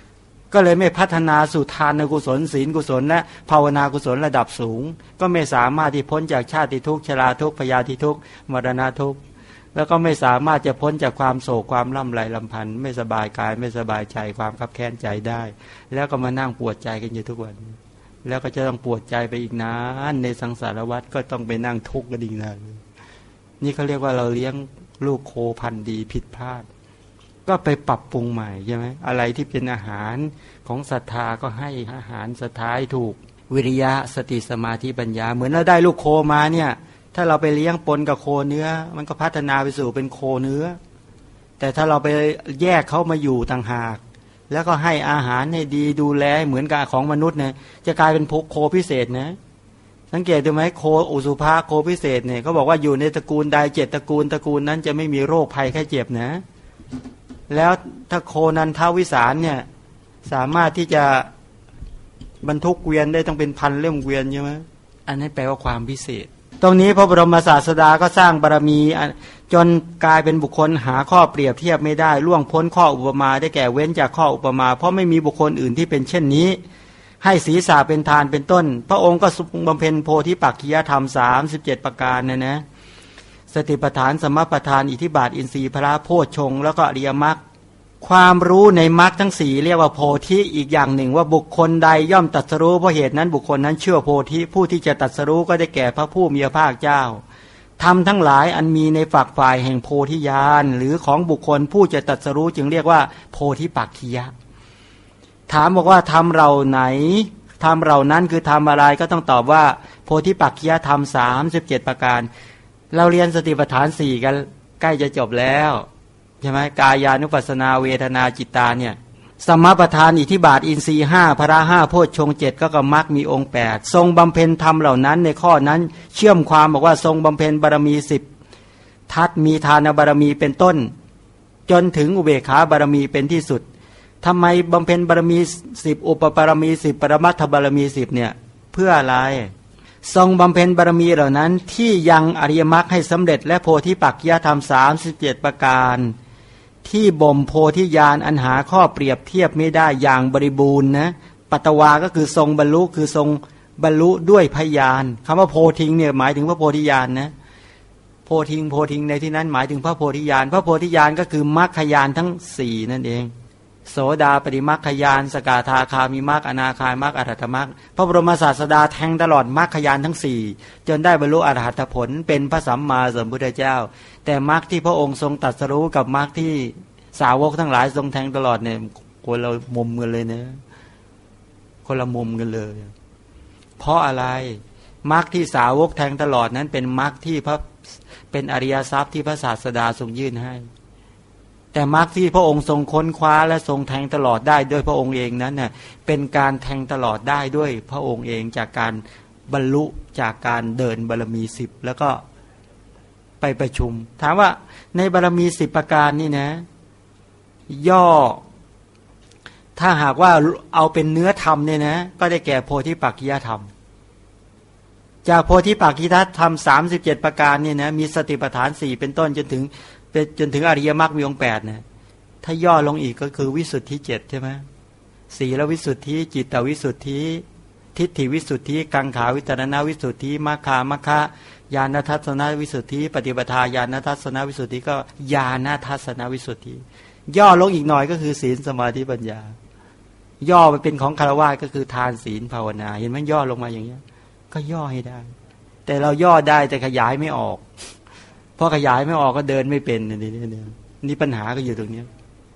ก็เลยไม่พัฒนาสู่ทานกุศลศีลกุศลและภาวนากุศลระดับสูงก็ไม่สามารถที่พ้นจากชาติทุกข์ชราทุกข์พยาธิทุกข์มรณะทุกข์แล้วก็ไม่สามารถจะพ้นจากความโศกความล่ำไรลำพันธ์ไม่สบายกายไม่สบายใจความคับแค้นใจได้แล้วก็มานั่งปวดใจกันอยู่ทุกวันแล้วก็จะต้องปวดใจไปอีกนานในสังสารวัฏก็ต้องไปนั่งทุกข์กันอีกนานนี่เขาเรียกว่าเราเลี้ยงลูกโคพันธุ์ดีผิดพลาดก็ไปปรับปรุงใหม่ใช่ไหมอะไรที่เป็นอาหารของศรัทธาก็ให้อาหารศรัทธาให้ถูกวิริยะสติสมาธิปัญญาเหมือนเราได้ลูกโคมาเนี่ยถ้าเราไปเลี้ยงปนกับโคเนื้อมันก็พัฒนาไปสู่เป็นโคเนื้อแต่ถ้าเราไปแยกเขามาอยู่ต่างหากแล้วก็ให้อาหารให้ดีดูแลเหมือนกับของมนุษย์เนี่ยจะกลายเป็นโคพิเศษนะสังเกตดูไหมโคอุสุภาโคพิเศษเนี่ยเขาบอกว่าอยู่ในตระกูลใดเจ็ดตระกูลตระกูลนั้นจะไม่มีโรคภัยแค่เจ็บนะแล้วถ้าโคนันทวิสารเนี่ยสามารถที่จะบรรทุกเกวียนได้ต้องเป็นพันเล่มเกวียนใช่ไหมอันนี้แปลว่าความพิเศษตรงนี้พระบรมศาสดาก็สร้างบารมีจนกลายเป็นบุคคลหาข้อเปรียบเทียบไม่ได้ล่วงพ้นข้ออุปมาได้แก่เว้นจากข้ออุปมาเพราะไม่มีบุคคลอื่นที่เป็นเช่นนี้ให้ศีรษะเป็นทานเป็นต้นพระองค์ก็บำเพ็ญโพธิปักขิยธรรมสามสิบเจ็ดประการนะนะสติปัฏฐานสมปัฏฐานอิทธิบาทอินทรีย์พระโพชฌงค์แล้วก็อริยมรรคความรู้ในมรรคทั้งสี่เรียกว่าโพธิอีกอย่างหนึ่งว่าบุคคลใดย่อมตรัสรู้เพราะเหตุนั้นบุคคลนั้นเชื่อโพธิผู้ที่จะตรัสรู้ก็ได้แก่พระผู้มีพระภาคเจ้าธรรมทั้งหลายอันมีในฝักฝ่ายแห่งโพธิญาณหรือของบุคคลผู้จะตรัสรู้จึงเรียกว่าโพธิปักขิยะถามบอกว่าธรรมเราไหนธรรมเรานั้นคือธรรมอะไรก็ต้องตอบว่าโพธิปักขิยธรรมสามสิบเจ็ดประการเราเรียนสติปัฏฐานสี่กันใกล้จะจบแล้วใช่ไหมกายานุปัสสนาเวทนาจิตตาเนี่ยสมปัฏฐานอิทธิบาทอินทรีย์ห้าพระห้าโพชฌงค์เจ็ดก็ก็มรรคมีองค์แปดทรงบำเพ็ญธรรมเหล่านั้นในข้อนั้นเชื่อมความบอกว่าทรงบำเพ็ญบารมีสิบทัศมีทานบารมีเป็นต้นจนถึงอุเบกขาบารมีเป็นที่สุดทำไมบำเพ็ญบารมีสิบอุปบารมีสิบปรมัตถบารมีสิบเนี่ยเพื่ออะไรทรงบำเพ็ญบารมีเหล่านั้นที่ยังอริยมรรคให้สำเร็จและโพธิปักขิยธรรมสามสิบเจ็ดประการที่บ่มโพธิญาณอันหาข้อเปรียบเทียบไม่ได้อย่างบริบูรณ์นะปัตตวาก็คือทรงบรรลุคือทรงบรรลุด้วยพยานคำว่าโพธิงเนี่ยหมายถึงพระโพธิญาณนะโพธิงโพธิงในที่นั้นหมายถึงพระโพธิญาณพระโพธิญาณก็คือมรรคญาณทั้งสี่นั่นเองโสดาปฏิมรรคญาณสกทาคามิมรรคอนาคามรรคอรหัตมรรคพระบรมศาสดาแทงตลอดมรรคญาณทั้งสี่จนได้บรรลุอรหัตผลเป็นพระสัมมาสัมพุทธเจ้าแต่มรรคที่พระองค์ทรงตรัสรู้กับมรรคที่สาวกทั้งหลายทรงแทงตลอดเนี่ยคนเรามุมกันเลยนะคนละมุมกันเลยเพราะอะไรมรรคที่สาวกแทงตลอดนั้นเป็นมรรคที่พระเป็นอริยทรัพย์ที่พระศาสดาทรงยื่นให้แต่มรรคที่พระองค์ทรงค้นคว้าและทรงแทงตลอดได้ด้วยพระองค์เองนั้นเน่ยเป็นการแทงตลอดได้ด้วยพระองค์เองจากการบรรลุจากการเดินบารมีสิบแล้วก็ไปประชุมถามว่าในบารมีสิบประการนี่นะย่อถ้าหากว่าเอาเป็นเนื้อธรรมเนี่ยนะก็ได้แก่โพธิปักขิยธรรมจากโพธิปักขิยธรรมสามสิบเจ็ดประการเนี่ยนะมีสติปัฏฐานสี่เป็นต้นจนถึงจนถึงอริยมรรคมีองค์แปดนะถ้าย่อลงอีกก็คือวิสุทธิเจ็ดใช่ไหมศีลวิสุทธิจิตวิสุทธิทิฏฐิวิสุทธิกังขาวิตรณวิสุทธิมัคคามัคคะญาณทัศนวิสุทธิปฏิปทาญาณทัศนวิสุทธิก็ญาณทัศนวิสุทธิย่อลงอีกหน่อยก็คือศีลสมาธิปัญญาย่อไปเป็นของคารวะก็คือทานศีลภาวนาเห็นไหมย่อลงมาอย่างเงี้ยก็ย่อให้ได้แต่เราย่อได้แต่ขยายไม่ออกเพราะขยายไม่ออกก็เดินไม่เป็นนี่นี่นี่ปัญหาก็อยู่ตรงนี้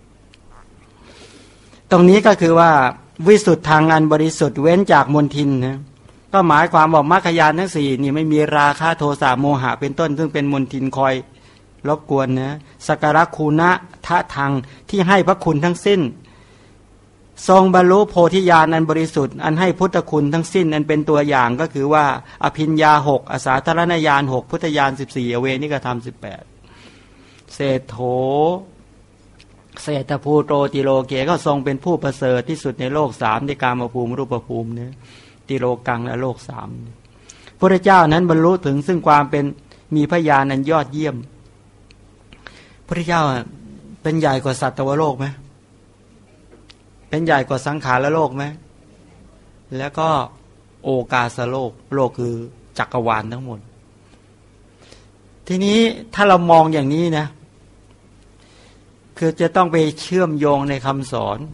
ตรงนี้ก็คือว่าวิสุทธิทางอันบริสุทธิ์เว้นจากมลทินนะก็หมายความว่ามรรคญาณทั้งสี่นี่ไม่มีราคะโทสะโมหะเป็นต้นซึ่งเป็นมลทินคอยรบกวนนะสักการะคูณะทะทางที่ให้พระคุณทั้งสิ้นทรงบรรลุโพธิญาณอันบริสุทธิ์อันให้พุทธคุณทั้งสิ้นอันเป็นตัวอย่างก็คือว่าอภิญญาหกอสาธารณญาณหกพุทธญาณสิบสี่อเวนิกธรรมสิบแปดเศรษโธเศรษฐภูโตติโลเกก็ทรงเป็นผู้ประเสริฐที่สุดในโลกสามในกามภูมิรูปภูมิเนี่ยติโลกังและโลกสามพระเจ้านั้นบรรลุถึงซึ่งความเป็นมีพระญาณอันยอดเยี่ยมพระเจ้าเป็นใหญ่กว่าสัตว์ตวโลกไหมเป็นใหญ่กว่าสังขารโลกไหมแล้วก็โอกาสโลกโลกคือจักรวาลทั้งหมดทีนี้ถ้าเรามองอย่างนี้นะคือจะต้องไปเชื่อมโยงในคำสอน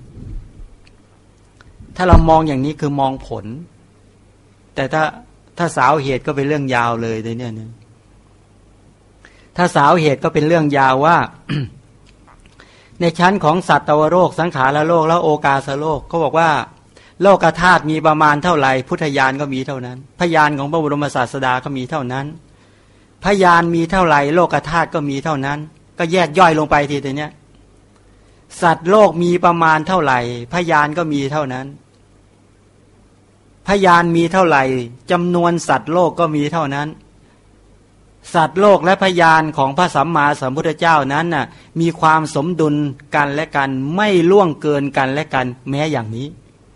ถ้าเรามองอย่างนี้คือมองผลแต่ถ้าถ้าสาวเหตุก็เป็นเรื่องยาวเลยในเนี่ยนะถ้าสาวเหตุก็เป็นเรื่องยาวว่า ในชั้นของสัตวโลกสังขารโลกแล้วโอกาสโลกเขาบอกว่าโลกธาตุมีประมาณเท่าไหร่พุทธญาณก็มีเท่านั้นพยานของพระบรมศาสดาก็มีเท่านั้นพยานมีเท่าไหร่โลกธาตุก็มีเท่านั้นก็แยกย่อยลงไปทีตัวเนี้ยสัตว์โลกมีประมาณเท่าไหร่พยานก็มีเท่านั้นพยานมีเท่าไหร่จำนวนสัตว์โลกก็มีเท่านั้นสัตว์โลกและพยานของพระสัมมาสัมพุทธเจ้านั้นน่ะมีความสมดุลกันและกันไม่ล่วงเกินกันและกันแม้อย่างนี้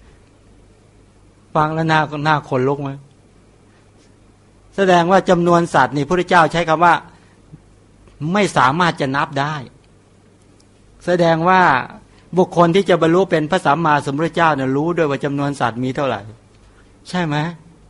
ฟังแล้วน่าน่าขนลุกไหมแสดงว่าจำนวนสัตว์นี่พระพุทธเจ้าใช้คำว่าไม่สามารถจะนับได้แสดงว่าบุคคลที่จะบรรลุเป็นพระสัมมาสัมพุทธเจ้าเนี่ยรู้ด้วยว่าจำนวนสัตว์มีเท่าไหร่ใช่ไหม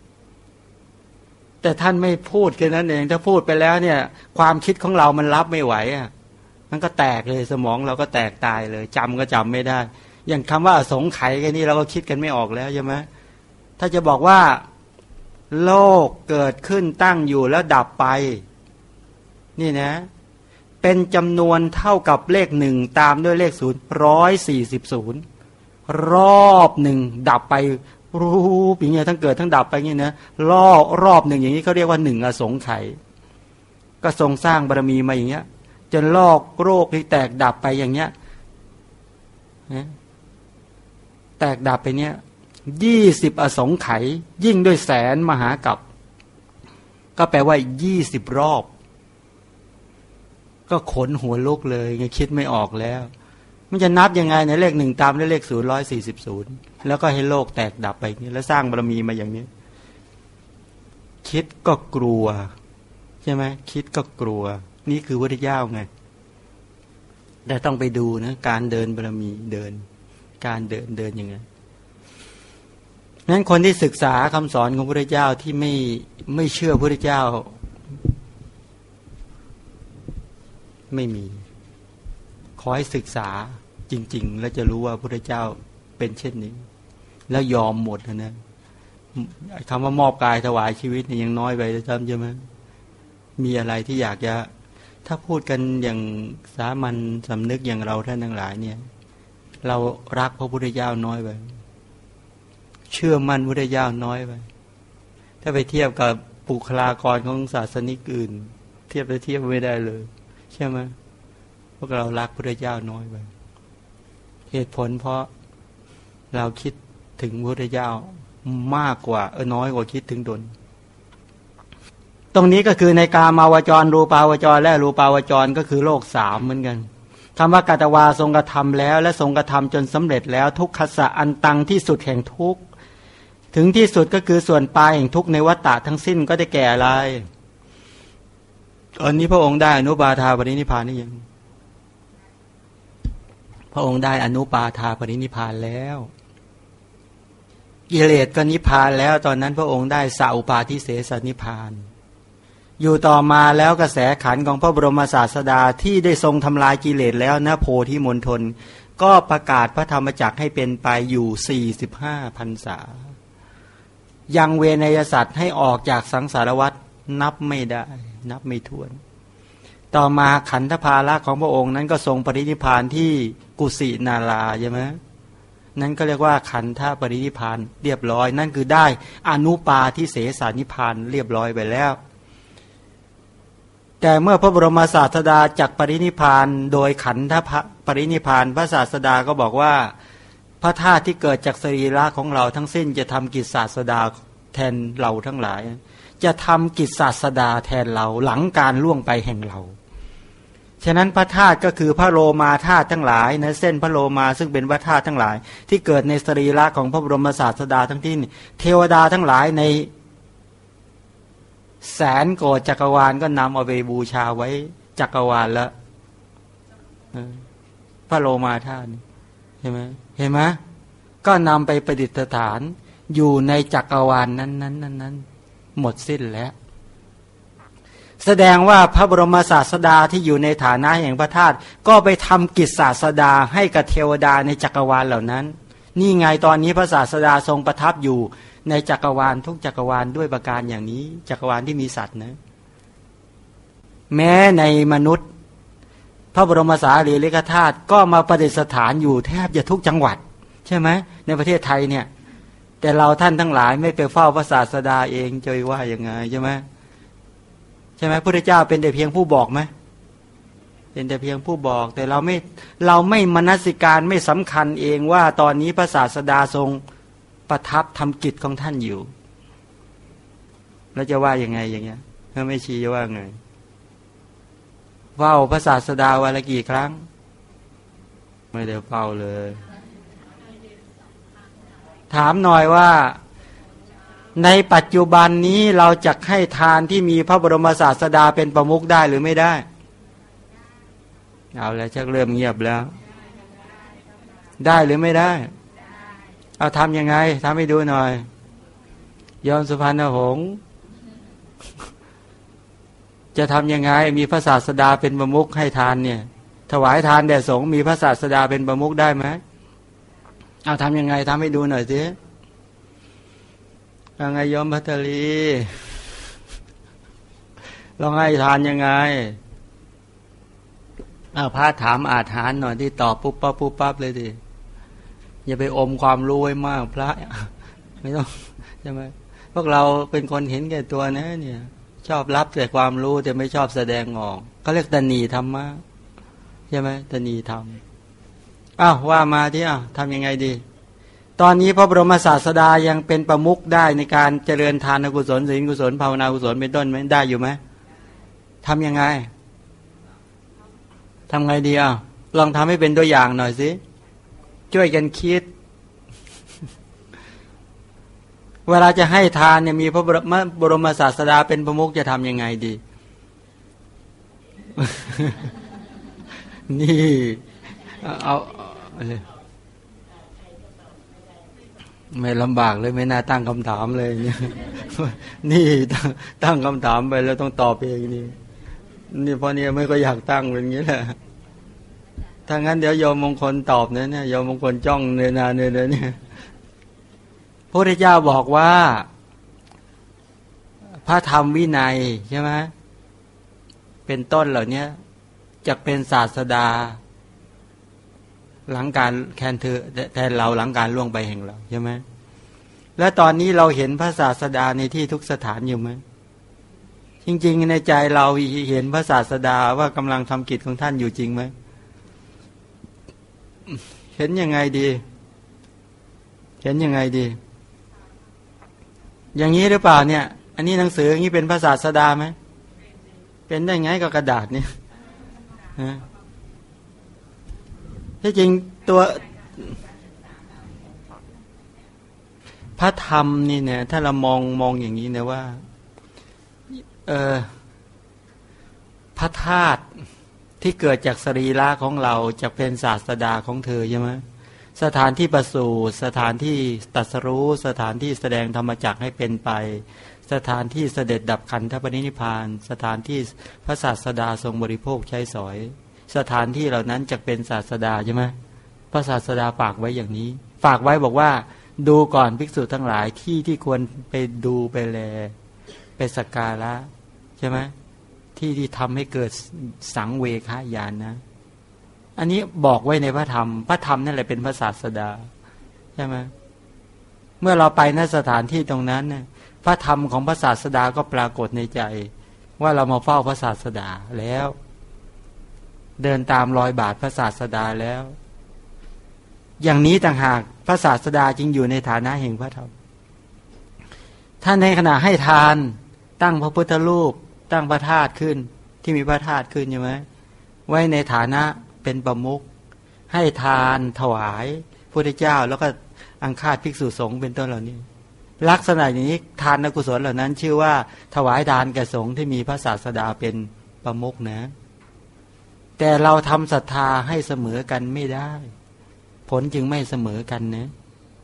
แต่ท่านไม่พูดแค่นั้นเองถ้าพูดไปแล้วเนี่ยความคิดของเรามันรับไม่ไหวอ่ะมันก็แตกเลยสมองเราก็แตกตายเลยจำก็จำไม่ได้อย่างคำว่าสงไขยแค่นี้เราก็คิดกันไม่ออกแล้วใช่ไหมถ้าจะบอกว่าโลกเกิดขึ้นตั้งอยู่แล้วดับไปนี่นะเป็นจำนวนเท่ากับเลขหนึ่งตามด้วยเลขศูนย์ร้อยสี่สิบศูนย์รอบหนึ่งดับไปรูปอย่างเงี้ยทั้งเกิดทั้งดับไปอย่างเงี้ยนะรอบรอบหนึ่งอย่างนี้เขาเรียกว่าหนึ่งอสงไขยก็ทรงสร้างบารมีมาอย่างเงี้ยจนโลกโรคที่แตกดับไปอย่างเงี้ยแตกดับไปเนี้ยยี่สิบอสงไขยยิ่งด้วยแสนมหากัปก็แปลว่ายี่สิบรอบก็ขนหัวลุกเลยไงคิดไม่ออกแล้วมันจะนับยังไงในเลขหนึ่งตามด้วยเลขศูนย์ร้อยสี่สิบศูนย์แล้วก็ให้โลกแตกดับไปนี้แล้วสร้างบารมีมาอย่างนี้คิดก็กลัวใช่ไหมคิดก็กลัวนี่คือพุทธเจ้าไงแต่ต้องไปดูนะการเดินบารมีเดินการเดินเดินยังไงนั้นคนที่ศึกษาคำสอนของพระพุทธเจ้าที่ไม่ไม่เชื่อพระพุทธเจ้าไม่มีขอให้ศึกษาจริงๆแล้วจะรู้ว่าพระพุทธเจ้าเป็นเช่นนี้แล้วยอมหมดนะนะคำว่ามอบกายถวายชีวิตนี่ยังน้อยไปจำใช่ไหมมีอะไรที่อยากจะถ้าพูดกันอย่างสามัญสำนึกอย่างเราท่านทั้งหลายเนี่ยเรารักพระพุทธเจ้าน้อยไปเชื่อมั่นพระพุทธเจ้าน้อยไปถ้าไปเทียบกับบุคลากรของศาสนิกอื่นเทียบไปเทียบไม่ได้เลยใช่ไหมพวกเรารักพระพุทธเจ้าน้อยไปเหตุผลเพราะเราคิดถึงพระพุทธเจ้ามากกว่าเออน้อยกว่าคิดถึงตนตรงนี้ก็คือในกามาวจรรูปาวจรและรูปาวจรก็คือโลกสามเหมือนกันคำว่ากัตวาทรงกระทำแล้วและทรงกระทำจนสำเร็จแล้วทุกขสัอันตังที่สุดแห่งทุกข์ถึงที่สุดก็คือส่วนปลายแห่งทุกข์ในวัฏฏะทั้งสิ้นก็ได้แก่อะไรอันนี้พระองค์ได้อนุปาทาปรินิพพานนี่ยังพระองค์ได้อนุปาทาปรินิพพานแล้วกิเลสก็นิพพานแล้วตอนนั้นพระองค์ได้สัพปาทิเสสนิพพานอยู่ต่อมาแล้วกระแสขันธ์ของพระบรมศาสดาที่ได้ทรงทำลายกิเลสแล้วณโพธิมณฑลก็ประกาศพระธรรมจักรให้เป็นไปอยู่สี่สิบห้าพรรษายังเวนยสัตว์ให้ออกจากสังสารวัฏนับไม่ได้นับไม่ถ้วนต่อมาขันธภาระของพระองค์นั้นก็ทรงปรินิพพานที่กุสินาราใช่ไหมนั่นก็เรียกว่าขันธปรินิพพานเรียบร้อยนั่นคือได้อนุปาทิเสสนิพพานเรียบร้อยไปแล้วแต่เมื่อพระบรมศาสดาจักปรินิพพานโดยขันธปรินิพพานพระศาสดาก็บอกว่าพระธาตุที่เกิดจากสรีระของเราทั้งสิ้นจะทำกิจศาสดาแทนเราทั้งหลายจะทำกิจศาสดาแทนเราหลังการล่วงไปแห่งเราฉะนั้นพระธาตุก็คือพระโลมาธาตุทั้งหลายนะเส้นพระโลมาซึ่งเป็นพระธาตุทั้งหลายที่เกิดในสรีระของพระบรมศาสดาทั้งที่เทวดาทั้งหลายในแสนโกฏจักรวาลก็นำเอาไปบูชาไว้จักรวาลแล้วพระโลมาธาตุใช่ไหมเห็นไหมก็นำไปประดิษฐานอยู่ในจักรวาล นั้นนั้นนั้นนั้นหมดสิ้นแล้วแสดงว่าพระบรมศาสดาที่อยู่ในฐานะแห่งพระธาตุก็ไปทำกิจศาสดาให้กับเทวดาในจักรวาลเหล่านั้นนี่ไงตอนนี้พระศาสดาทรงประทับอยู่ในจักรวาลทุกจักรวาลด้วยประการอย่างนี้จักรวาลที่มีสัตว์นะแม้ในมนุษย์พระบรมสารีริกธาตุก็มาประดิษฐานอยู่แทบจะทุกจังหวัดใช่ไหมในประเทศไทยเนี่ยแต่เราท่านทั้งหลายไม่ไปเฝ้าพระศาสดาเองจะว่ายังไงใช่ไหมใช่ไหมพระพุทธเจ้าเป็นแต่เพียงผู้บอกไหมเป็นแต่เพียงผู้บอกแต่เราไม่เราไม่มนสิการไม่สำคัญเองว่าตอนนี้พระศาสดาทรงประทับทำกิจของท่านอยู่แล้วจะว่ายังไงอย่างเงี้ยถ้าไม่ชี้จะว่าไงเฝ้าพระศาสดาวันละกี่ครั้งไม่ได้เฝ้าเลยถามหน่อยว่าในปัจจุบันนี้เราจะให้ทานที่มีพระบรมศาสดาเป็นประมุขได้หรือไม่ได้เอาแล้วชักเริ่มเงียบแล้วได้หรือไม่ได้เอาทำยังไงทำให้ดูหน่อยยอมสุพรรณหงษ์จะทำยังไงมีพระศาสดาเป็นประมุขให้ทานเนี่ยถวายทานแด่สงฆ์มีพระศาสดาเป็นประมุขได้ไหมเอาทำยังไงทำให้ดูหน่อยสิยังไงยอมพัทลีลองให้ทานยังไงเอาพระถามอาถรรพ์หน่อยที่ตอบปุ๊บปั๊บปุ๊บปั๊บเลยดิอย่าไปอมความรู้ไว้มากพระไม่ต้องใช่ไหมพวกเราเป็นคนเห็นแก่ตัวนะเนี่ยชอบรับแต่ความรู้แต่ไม่ชอบแสดงออกเขาเรียกตนีธรรมะใช่ไหมตนีธรรมอ้าวว่ามาที่อ้าวทำยังไงดีตอนนี้พระบรมศาสดายังเป็นประมุขได้ในการเจริญทานกุศลศีลกุศลภาวนากุศลเป็นต้นไหมได้อยู่ไหมทำยังไงทำไงดีอ่ะลองทำให้เป็นตัวอย่างหน่อยสิช่วยกันคิดเวลาจะให้ทานเนี่ยมีพระบรมศาสดาเป็นประมุขจะทำยังไงดี นี่เอาเลยไม่ลำบากเลยไม่น่าตั้งคำถามเลยเนี่ยนี่ตั้งคำถามไปแล้วต้องตอบเองนี่นี่เพราะเนี่ยไม่ก็อยากตั้งเป็นอย่างนี้แหละถ้างั้นเดี๋ยวโยมมงคลตอบเนี่ยเนี่ยโยมมงคลจ้องเนื้อนาเนื้อเนี่ยพระพุทธเจ้าบอกว่าพระธรรมวินัยใช่ไหมเป็นต้นเหล่านี้จะเป็นศาสดาหลังการแคนเธอแทนเราหลังการล่วงไปแห่งเราใช่ไหมแล้วตอนนี้เราเห็นพระศาสดาในที่ทุกสถานอยู่ไหมจริงๆในใจเราเห็นพระศาสดาว่ากำลังทำกิจของท่านอยู่จริงไหมเห็นยังไงดีเห็นยังไงดีอย่างนี้หรือเปล่าเนี่ยอันนี้หนังสืออย่างนี้เป็นพระศาสดาไหมเป็นได้ไงกับกระดาษเนี่ยที่จริงตัวพระธรรมนี่เนี่ยถ้าเรามองมองอย่างนี้นะว่าเออพระธาตุที่เกิดจากสรีระของเราจะเป็นศาสดาของเธอใช่ไหมสถานที่ประสูติสถานที่ตรัสรู้สถานที่แสดงธรรมจักรให้เป็นไปสถานที่เสด็จดับขันธปรินิพพานสถานที่พระศาสดาทรงบริโภคใช้สอยสถานที่เหล่านั้นจะเป็นศาสดาใช่ไหมพระศาสดาฝากไว้อย่างนี้ฝากไว้บอกว่าดูก่อนภิกษุทั้งหลายที่ที่ควรไปดูไปแลไปสักการะใช่ไหมที่ที่ทำให้เกิดสังเวคญาณนะอันนี้บอกไว้ในพระธรรมพระธรรมนั่นแหละเป็นพระศาสดาใช่ไหมเมื่อเราไปณสถานที่ตรงนั้นเนี่ยพระธรรมของพระศาสดาก็ปรากฏในใจว่าเรามาเฝ้าพระศาสดาแล้วเดินตามรอยบาทพระศาสดาแล้วอย่างนี้ต่างหากพระศาสดาจึงอยู่ในฐานะแห่งพระธรรมท่านในขณะให้ทานตั้งพระพุทธรูปตั้งพระธาตุขึ้นที่มีพระธาตุขึ้นใช่ไหมไว้ในฐานะเป็นประมุขให้ทานถวายพระพุทธเจ้าแล้วก็อังคาดภิกษุสงฆ์เป็นต้นเหล่านี้ลักษณะอย่างนี้ทานกุศลเหล่านั้นชื่อว่าถวายทานแก่สงฆ์ที่มีพระศาสดาเป็นประมุขนะแต่เราทำศรัทธาให้เสมอกันไม่ได้ผลจึงไม่เสมอกันนะ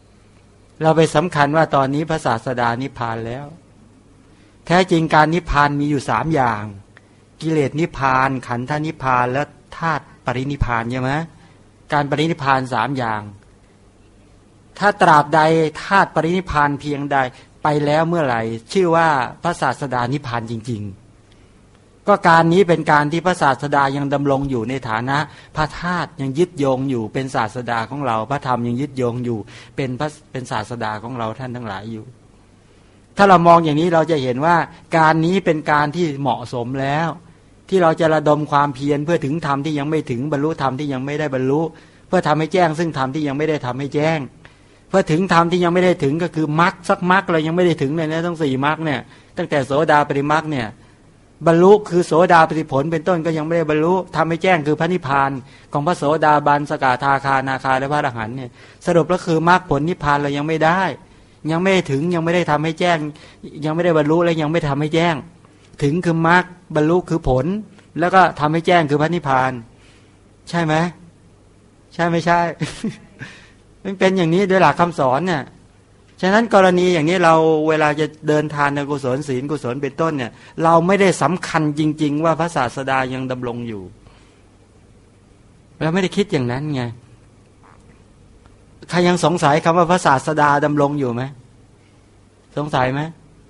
เราไปสำคัญว่าตอนนี้พระศาสดานิพพานแล้วแท้จริงการนิพพานมีอยู่สามอย่างกิเลสนิพพานขันธนิพพานและธาตุปรินิพพานใช่ไหมการปรินิพพานสามอย่างถ้าตราบใดธาตุปรินิพพานเพียงใดไปแล้วเมื่อไหร่ชื่อว่าพระศาสดานิพพานจริงๆก็การนี้เป็นการที่พระศาสดายังดำรงอยู่ในฐานะพระธาตุยังยึดโยงอยู่เป็นศาสดาของเราพระธรรมยังยึดโยงอยู่เป็นพระเป็นศาสดาของเราท่านทั้งหลายอยู่ถ้าเรามองอย่างนี้เราจะเห็นว่าการนี้เป็นการที่เหมาะสมแล้วที่เราจะระดมความเพียรเพื่อถึงธรรมที่ยังไม่ถึงบรรลุธรรมที่ยังไม่ได้บรรลุเพื่อทำให้แจ้งซึ่งธรรมที่ยังไม่ได้ทำให้แจ้งเพื่อถึงธรรมที่ยังไม่ได้ถึงก็คือมรรคสักมรรคเรายังไม่ได้ถึงเลยนะต้องสี่มรรคเนี่ยตั้งแต่โสดาปฏิมรรคเนี่ยบรรลุคือโสดาปฏิผลเป็นต้นก็ยังไม่ได้บรรลุทำให้แจ้งคือพระนิพพานของพระโสดาบันสกทาคานาคาและพระอรหันต์เนี่ยสรุปก็คือมรรคผลนิพพานเรายังไม่ได้ยังไม่ถึงยังไม่ได้ทำให้แจ้งยังไม่ได้บรรลุและยังไม่ทำให้แจ้งถึงคือมรรคบรรลุคือผลแล้วก็ทำให้แจ้งคือพระนิพพานใช่ไหมใช่ไม่ใช่ มันเป็นอย่างนี้โดยหลักคำสอนเนี่ยฉะนั้นกรณีอย่างนี้เราเวลาจะเดินทานในกุศลศีลกุศลเป็นต้นเนี่ยเราไม่ได้สำคัญจริงๆว่าพระศาสดายังดำรงอยู่เราไม่ได้คิดอย่างนั้นไงใครยังสงสัยคำว่าพระศาสดาดำรงอยู่ไหมสงสัยไหม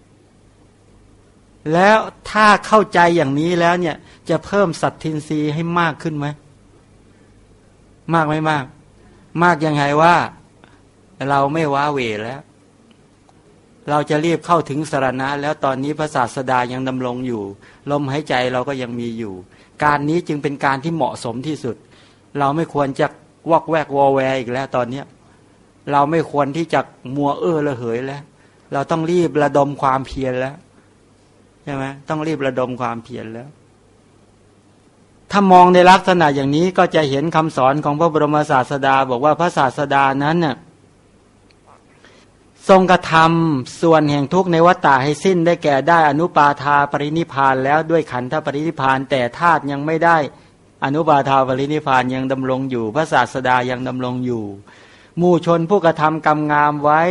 แล้วถ้าเข้าใจอย่างนี้แล้วเนี่ยจะเพิ่มสัตทินรีให้มากขึ้นไหมมากไม่มากมากยังไงว่าเราไม่ว้าเหวแล้วเราจะรีบเข้าถึงสรณะแล้วตอนนี้พระศาสดายังดำรงอยู่ลมหายใจเราก็ยังมีอยู่การนี้จึงเป็นการที่เหมาะสมที่สุดเราไม่ควรจะวอกแวกวอแวอีกแล้วตอนนี้เราไม่ควรที่จะมัวเอ้อละเหยแล้วเราต้องรีบระดมความเพียรแล้วใช่ไหมต้องรีบระดมความเพียรแล้วถ้ามองในลักษณะอย่างนี้ก็จะเห็นคำสอนของพระบรมศาสดาบอกว่าพระศาสดานั้นน่ะทรงกระทำส่วนแห่งทุกข์ในวัฏฏะให้สิ้นได้แก่ได้อนุปาทาปรินิพพานแล้วด้วยขันธปรินิพพานแต่ธาตุยังไม่ได้อนุปาทาปรินิพพานยังดำรงอยู่พระศาสดายังดำรงอยู่หมู่ชนผู้กระทำกรรมงามไว้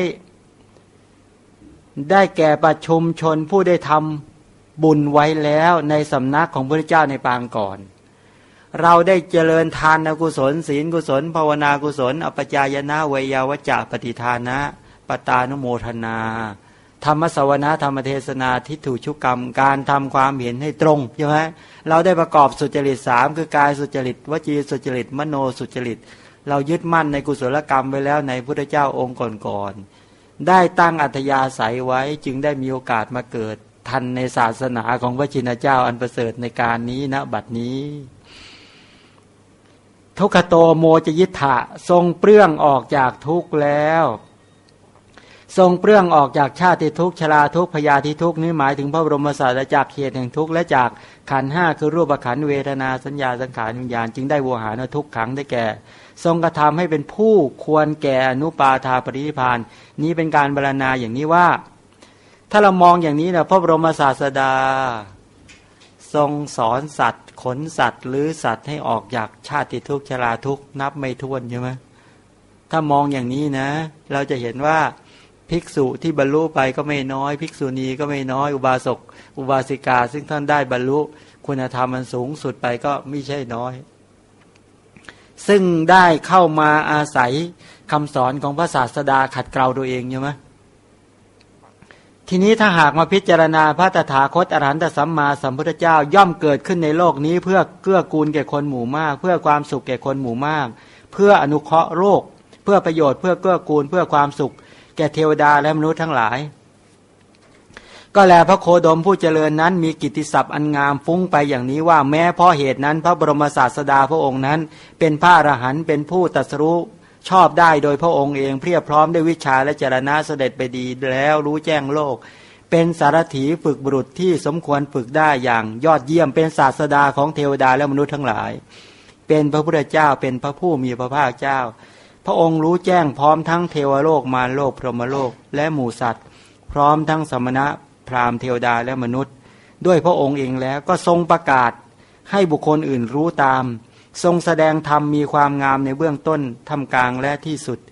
ได้แก่ประชุมชนผู้ได้ทำบุญไว้แล้วในสำนักของพระเจ้าในปางก่อนเราได้เจริญทานกุศลศีลกุศลภาวนากุศลอปจายนะเวยาวจปฏิทานะปตานุโมทนาธรรมสวนาธรรมเทศนาทิฏฐุชุกรรมการทำความเห็นให้ตรงใช่ไหมเราได้ประกอบสุจริตสามคือกายสุจริตวจีสุจริตมโนสุจริตเรายึดมั่นในกุศลกรรมไว้แล้วในพุทธเจ้าองค์ก่อนๆได้ตั้งอัธยาศัยไว้จึงได้มีโอกาสมาเกิดทันในศาสนาของพระชินเจ้าอันประเสริฐในการนี้ณบัดนี้ทุกขโตโมจยิทธะทรงเปลื้องออกจากทุกข์แล้วทรงเปลื้องออกจากชาติทุกข์ชราทุกข์พยาธิทุกข์นี้หมายถึงพระบรมศาสดาจากเหตุแห่งทุกข์และจากขันธ์ห้าคือรูปขันธ์เวทนาสัญญาสังขารวิญญาณจึงได้โวหารทุกขังได้แก่ทรงกระทำให้เป็นผู้ควรแก่อนุปาทาปรินิพพานนี้เป็นการบรรณาอย่างนี้ว่าถ้าเรามองอย่างนี้นะพระบรมศาสดาทรงสอนสัตว์ขนสัตว์หรือสัตว์ให้ออกจากชาติทุกข์ชราทุกข์นับไม่ถ้วนใช่ไหมถ้ามองอย่างนี้นะเราจะเห็นว่าภิกษุที่บรรลุไปก็ไม่น้อยภิกษุณีก็ไม่น้อยอุบาสกอุบาสิกาซึ่งท่านได้บรรลุคุณธรรมมันสูงสุดไปก็ไม่ใช่น้อยซึ่งได้เข้ามาอาศัยคำสอนของพระศาสดาขัดเกลาตัวเองใช่ไหมทีนี้ถ้าหากมาพิจารณาพระตถาคตอรหันตสัมมาสัมพุทธเจ้าย่อมเกิดขึ้นในโลกนี้เพื่อเกื้อกูลแก่คนหมู่มากเพื่อความสุขแก่คนหมู่มากเพื่ออนุเคราะห์โลกเพื่อประโยชน์เพื่อเกื้อกูลเพื่อความสุขแก่เทวดาและมนุษย์ทั้งหลายก็แลพระโคดมผู้เจริญนั้นมีกิตติศัพท์อันงามฟุ้งไปอย่างนี้ว่าแม้เพราะเหตุนั้นพระบรมศาสดาพระองค์นั้นเป็นพระอรหันต์เป็นผู้ตรัสรู้ชอบได้โดยพระองค์เองเพียบพร้อมด้วยวิชาและจรณะเสด็จไปดีแล้วรู้แจ้งโลกเป็นสารถีฝึกบุรุษที่สมควรฝึกได้อย่างยอดเยี่ยมเป็นศาสดาของเทวดาและมนุษย์ทั้งหลายเป็นพระพุทธเจ้าเป็นพระผู้มีพระภาคเจ้าพระองค์รู้แจ้งพร้อมทั้งเทวโลกมารโลกพรหมโลกและหมู่สัตว์พร้อมทั้งสมณะพราหมณ์เทวดาและมนุษย์ด้วยพระองค์เองแล้วก็ทรงประกาศให้บุคคลอื่นรู้ตามทรงแสดงธรรมมีความงามในเบื้องต้นท่ามกลางและที่สุด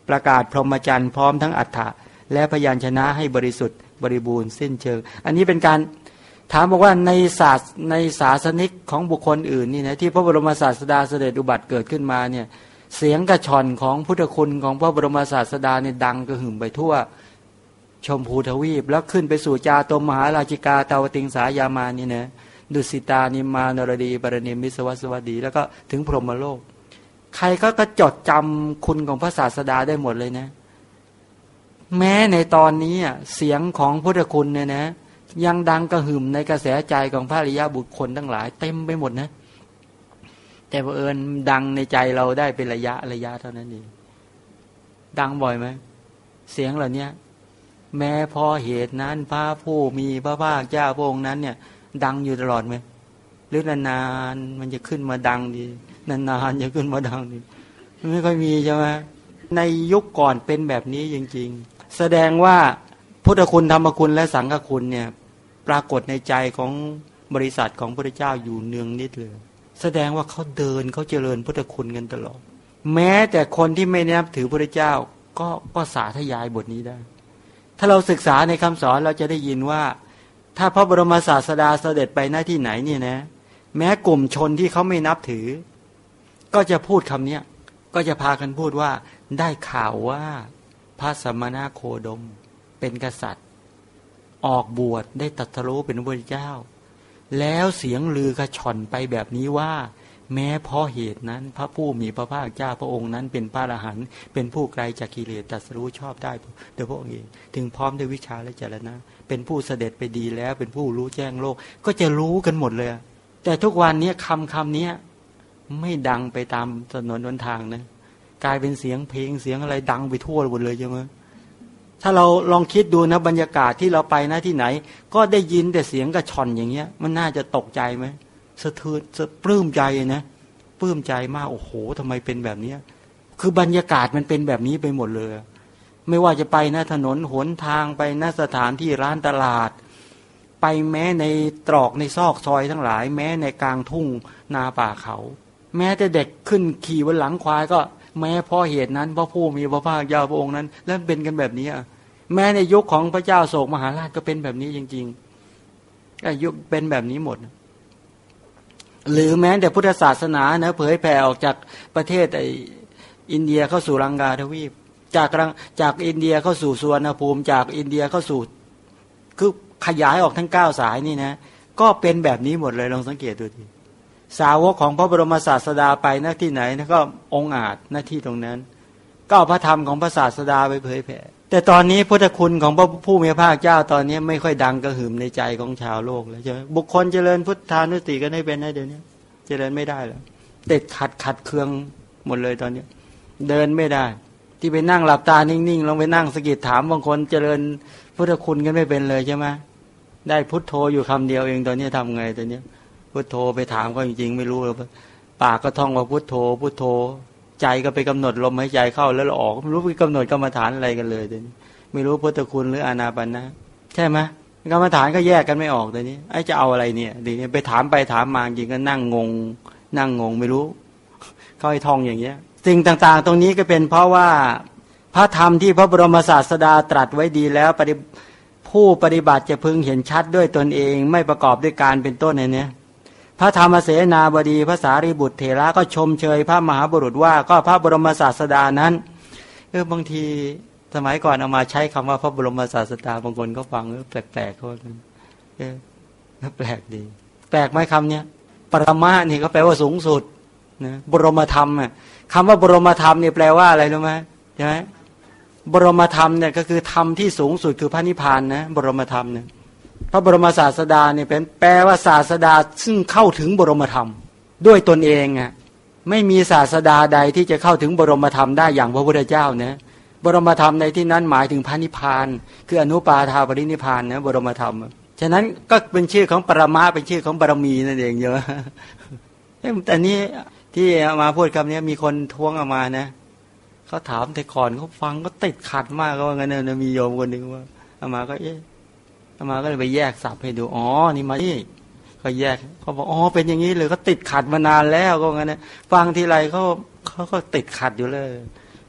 ประกาศพรหมจรรย์พร้อมทั้งอัฏฐะและพยัญชนะให้บริสุทธิ์บริบูรณ์สิ้นเชิงอันนี้เป็นการถามบอกว่าในศาสในศาสนิกของบุคคลอื่นนี่นะที่พระบรมศาสดาเสด็จอุบัติเกิดขึ้นมาเนี่ยเสียงกระชอนของพุทธคุณของพระบรมศาสดาเนี่ยดังกระหึ่มไปทั่วชมพูทวีปแล้วขึ้นไปสู่จาตมมหาราชิกาตาวติงสายามานี่นะดุสิตานิมานรดีปรณิมิสวัสวัสดีแล้วก็ถึงพรหมโลกใครก็กระจดจำคุณของพระศาสดาได้หมดเลยนะแม้ในตอนนี้เสียงของพุทธคุณเนี่ยนะยังดังกระหึ่มในกระแสใจของพระอริยบุคคลทั้งหลายเต็มไปหมดนะแต่บังเอิญดังในใจเราได้เป็นระยะระยะเท่านั้นเองดังบ่อยไหมเสียงเหล่านี้แม้พอเหตุนั้นพระผู้มีพระภาคเจ้าพระองค์นั้นเนี่ยดังอยู่ตลอดไหมหรือนานๆมันจะขึ้นมาดังดีนานๆจะขึ้นมาดังดีไม่ค่อยมีใช่ไหมในยุคก่อนเป็นแบบนี้จริงๆแสดงว่าพุทธคุณธรรมคุณและสังฆคุณเนี่ยปรากฏในใจของบริษัทของพระเจ้าอยู่เนืองนิดเลยแสดงว่าเขาเดินเขาเจริญพุทธคุณกันตลอดแม้แต่คนที่ไม่นับถือพระเจ้าก็ก็สาธยายบทนี้ได้ถ้าเราศึกษาในคำสอนเราจะได้ยินว่าถ้าพระบรมศาสดาเสด็จไปหน้าที่ไหนเนี่ยนะแม้กลุ่มชนที่เขาไม่นับถือก็จะพูดคำนี้ก็จะพากันพูดว่าได้ข่าวว่าพระสัมมาโคดมเป็นกษัตริย์ออกบวชได้ตรัสรู้เป็นพระพุทธเจ้าแล้วเสียงลือกระชอนไปแบบนี้ว่าแม้เพราะเหตุนั้นพระผู้มีพระภาคเจ้าพระองค์นั้นเป็นพระอรหันต์เป็นผู้ไกลจากกิเลสตรัสรู้ชอบได้โดยพระองค์เองถึงพร้อมด้วยวิชาและจรณะเป็นผู้เสด็จไปดีแล้วเป็นผู้รู้แจ้งโลกก็จะรู้กันหมดเลยแต่ทุกวันนี้คำคำนี้ไม่ดังไปตามถนนหนทางนะกลายเป็นเสียงเพลงเสียงอะไรดังไปทั่วหมดเลยใช่ไหมถ้าเราลองคิดดูนะบรรยากาศที่เราไปนะที่ไหนก็ได้ยินแต่เสียงกระชอนอย่างเงี้ยมันน่าจะตกใจไหมสะเทือนสะปลื้มใจนะปลื้มใจมากโอ้โหทำไมเป็นแบบนี้คือบรรยากาศมันเป็นแบบนี้ไปหมดเลยไม่ว่าจะไปนะถนนหนทางไปณสถานที่ร้านตลาดไปแม้ในตรอกในซอกซอยทั้งหลายแม้ในกลางทุ่งนาป่าเขาแม้แต่เด็กขึ้นขี่บนหลังควายก็แม้เพราะเหตุนั้นพระผู้มีพระภาคเจ้าพระองค์นั้นแล้วเป็นกันแบบนี้แม้ในยุคของพระเจ้าโศกมหาราชก็เป็นแบบนี้จริงๆยุคเป็นแบบนี้หมดหรือแม้แต่พุทธศาสนานะเผยแผ่ออกจากประเทศไออินเดียเข้าสู่ลังกาทวีปจากจากอินเดียเข้าสู่สุวรรณภูมิจากอินเดียเข้าสู่คือขยายออกทั้งเก้าสายนี่นะก็เป็นแบบนี้หมดเลยลองสังเกตดูทีสาวกของพระบรมศาสดาไปหน้าที่ไหนนะก็องค์อาจหน้าที่ตรงนั้นก็เอาพระธรรมของพระศาสดาไปเผยแผ่แต่ตอนนี้พุทธคุณของพระผู้มีพระภาคเจ้าตอนนี้ไม่ค่อยดังกระหึ่มในใจของชาวโลกแล้วใช่ไหมบุคคลเจริญพุทธานุสติก็ได้เป็นได้เดี๋ยวนี้เจริญไม่ได้แล้วติดขัดขัดเคืองหมดเลยตอนนี้เดินไม่ได้ที่ไปนั่งหลับตานิ่งๆลองไปนั่งสะกิดถามบางคนเจริญพุทธคุณกันไม่เป็นเลยใช่ไหมได้พุทโธอยู่คำเดียวเองตอนนี้ทำไงตอนนี้พุทโธไปถามก็จริงๆไม่รู้ปากก็ท่องว่าพุทโธพุทโธใจก็ไปกำหนดลมหายใจเข้าแล้วออกไม่รู้ไปกำหนดกรรมฐานอะไรกันเลยตอนนี้ไม่รู้พุทธคุณหรืออานาปานนะใช่ไหมกรรมฐานก็แยกกันไม่ออกตอนนี้ไอ้จะเอาอะไรเนี่ยดีเนี่ยไปถามไปถามมาจริงก็นั่งงงนั่งงงไม่รู้เขาให้ท่องอย่างเงี้ยสิ่งต่างๆตรงนี้ก็เป็นเพราะว่าพระธรรมที่พระบรมศาสดาตรัสไว้ดีแล้วผู้ปฏิบัติจะพึงเห็นชัดด้วยตนเองไม่ประกอบด้วยการเป็นต้นในนี้พระธรรมเสนาบดีพระสารีบุตรเถระก็ชมเชยพระมหาบุรุษว่าก็พระบรมศาสดานั้นเออบางทีสมัยก่อนเอามาใช้คำว่าพระบรมศาสดาบางคนก็ฟังแปลกๆเขาเออแปลกดีแปลกไหมคำเนี้ยปรมานี่ก็แปลว่าสูงสุดนะบรมธรรมอ่ะคำว่าบรมธรรมเนี่ยแปลว่าอะไรรู้ไหมใช่ไหมบรมธรรมเนี่ยก็คือธรรมที่สูงสุดคือพระนิพพานนะบรมธรรมเนี่ยพระบรมศาสดาเนี่ยเป็นแปลว่าศาสดาซึ่งเข้าถึงบรมธรรมด้วยตนเองอ่ะไม่มีศาสดาใดที่จะเข้าถึงบรมธรรมได้อย่างพระพุทธเจ้านะบรมธรรมในที่นั้นหมายถึงพระนิพพานคืออนุปาทาปรินิพพานนะบรมธรรมฉะนั้นก็เป็นชื่อของปรมาเป็นชื่อของบารมีนั่นเองเยอะแต่นี้ที่เอามาพูดคำนี้มีคนท้วงเอามานะเขาถามแต่ก่อนเขาฟังก็ติดขัดมากก็ว่างั้นนะมีโยมคนหนึ่งว่าเอามาก็เอ๊ะเอามาก็เลยไปแยกศัพท์ให้ดูอ๋อนี่มาที่ก็แยกเขาบอกอ๋อเป็นอย่างนี้เลยก็ติดขัดมานานแล้วก็งั้นนะฟังทีไรเขาเขาก็ติดขัดอยู่เลย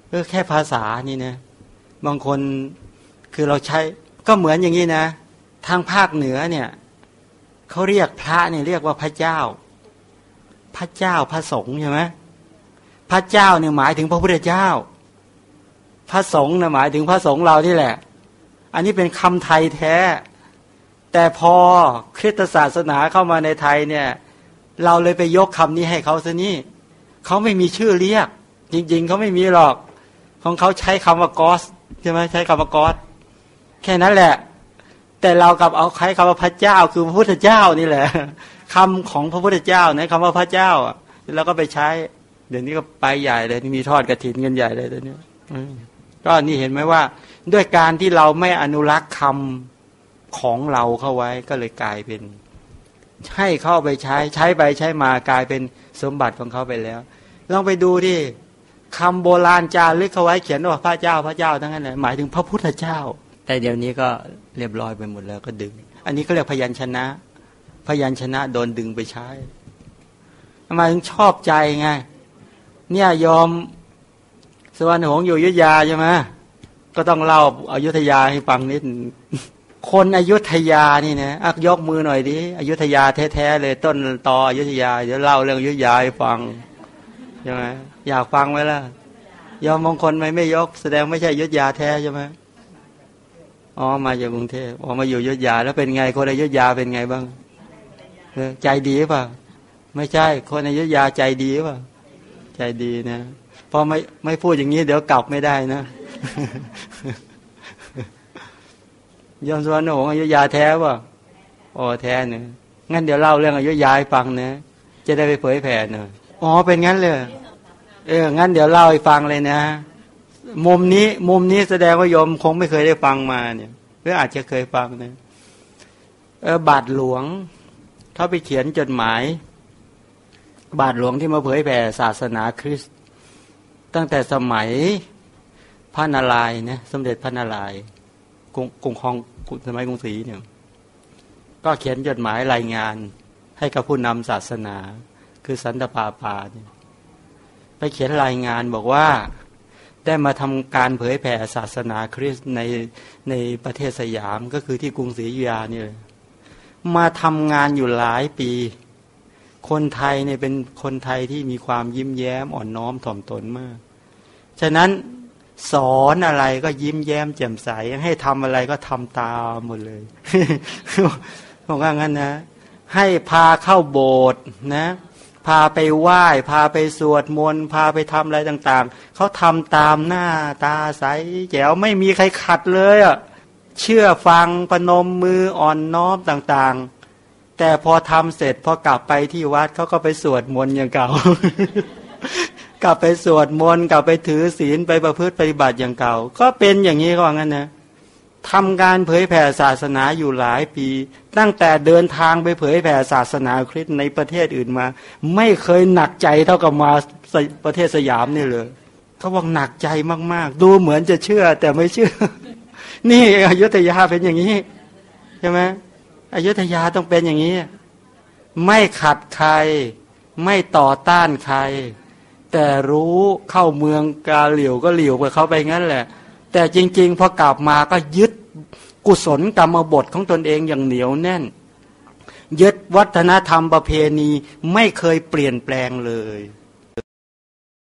เออแค่ภาษานี่นะบางคนคือเราใช้ก็เหมือนอย่างนี้นะทางภาคเหนือเนี่ยเขาเรียกพระเนี่ยเรียกว่าพระเจ้าพระเจ้าพระสงฆ์ใช่ไหมพระเจ้าเนี่ยหมายถึงพระพุทธเจ้าพระสงฆ์นะหมายถึงพระสงฆ์เราที่แหละอันนี้เป็นคำไทยแท้แต่พอคริสตศาสนาเข้ามาในไทยเนี่ยเราเลยไปยกคำนี้ให้เขาซะนี่เขาไม่มีชื่อเรียกจริงๆเขาไม่มีหรอกของเขาใช้คำว่ากอสใช่ไหมใช้คำว่ากอสแค่นั้นแหละแต่เรากับเอาใช้คำว่าพระเจ้าคือพระพุทธเจ้านี่แหละคำของพระพุทธเจ้านะคำว่าพระเจ้าแล้วก็ไปใช้เดี๋ยวนี้ก็ไปใหญ่เลยมีทอดกฐินกันใหญ่เลยตอนนี้ก็นี่เห็นไหมว่าด้วยการที่เราไม่อนุรักษ์คำของเราเข้าไว้ก็เลยกลายเป็นให้เข้าไปใช้ใช้ไปใช้มากลายเป็นสมบัติของเขาไปแล้วลองไปดูที่คำโบราณจารึกเขาไว้เขียนว่าพระเจ้าพระเจ้าทั้งนั้นเลยหมายถึงพระพุทธเจ้าแต่เดี๋ยวนี้ก็เรียบร้อยไปหมดแล้วก็ดึงอันนี้ก็เรียกพยัญชนะพยัญชนะโดนดึงไปใช้ทำไมถึงชอบใจไงเนี่ยยอมสวรรค์หงส์อยู่อยุธยาใช่ไหมก็ต้องเล่าอยุธยาให้ฟังนิดคนอยุธยานี่นะอักยกมือหน่อยดิอยุธยาแท้ๆเลยต้นตออยุธยาเดี๋ยวเล่าเรื่องอยุธยาให้ฟังใช่ไหมอยากฟังไหมล่ะยอมมงคลไหมไม่ยกแสดงไม่ใช่อยุธยาแท้ใช่ไหมอ๋อมาจากกรุงเทพอ๋อมาอยู่อยุธยาแล้วเป็นไงคนอยุธยาเป็นไงบ้างใจดีป่ะไม่ใช่คนอยุธยาใจดีป่ะใจดีนะพอไม่ไม่พูดอย่างนี้เดี๋ยวกลับไม่ได้นะยอมสวรรค์หงส์อยุธยาแท้ป่ะอ๋อแท้เนี่ยงั้นเดี๋ยวเล่าเรื่องอยุธยาให้ฟังนะจะได้ไปเผยแผ่หน่อยอ๋อเป็นงั้นเลยเอองั้นเดี๋ยวเล่าให้ฟังเลยนะมุมนี้มุมนี้แสดงว่าโยมคงไม่เคยได้ฟังมาเนี่ยหรืออาจจะเคยฟังนะเออบาทหลวงเขาไปเขียนจดหมายบาทหลวงที่มาเผยแผ่ศาสนาคริสต์ตั้งแต่สมัยพระนารายณ์นะสมเด็จพระนารายณ์กรุงกรุงครองสมัยกรุงศรีเนี่ยก็เขียนจดหมายรายงานให้กับผู้นำศาสนาคือสันตะปาปาเนี่ยไปเขียนรายงานบอกว่าได้มาทำการเผยแผ่ศาสนาคริสต์ในในประเทศสยามก็คือที่กรุงศรีอยุธยานี่เลยมาทำงานอยู่หลายปีคนไทยเนี่ยเป็นคนไทยที่มีความยิ้มแย้มอ่อนน้อมถ่อมตนมากฉะนั้นสอนอะไรก็ยิ้มแย้มแจ่มใสให้ทำอะไรก็ทำตามหมดเลยบอกว่างั้นนะให้พาเข้าโบสถ์นะพาไปไหว้พาไปสวดมนต์พาไปทำอะไรต่างๆเขาทำตามหน้าตาใสแจ๋วไม่มีใครขัดเลยอ่ะเชื่อฟังประนมมืออ่อนน้อมต่างๆแต่พอทำเสร็จพอกลับไปที่วัดเขาก็ไปสวดมนต์อย่างเก่า กลับไปสวดมนต์กลับไปถือศีลไปประพฤติปฏิบัติอย่างเก่าก็เป็นอย่างนี้ก็ว่างั้นนะทำการเผยแผ่ศาสนาอยู่หลายปีตั้งแต่เดินทางไปเผยแผ่ศาสนาคริสต์ในประเทศอื่นมาไม่เคยหนักใจเท่ากับมาประเทศสยามนี่เลยเขาบอกหนักใจมากๆดูเหมือนจะเชื่อแต่ไม่เชื่อ นี่อยุธยาเป็นอย่างนี้ใช่ไหมอยุธยาต้องเป็นอย่างนี้ไม่ขัดใครไม่ต่อต้านใครแต่รู้เข้าเมืองกาเหลี่ยวก็เหลี่ยวไปเขาไปงั้นแหละแต่จริงๆพอกลับมาก็ยึดกุศลกรรมบทของตนเองอย่างเหนียวแน่นยึดวัฒนธรรมประเพณีไม่เคยเปลี่ยนแปลงเลย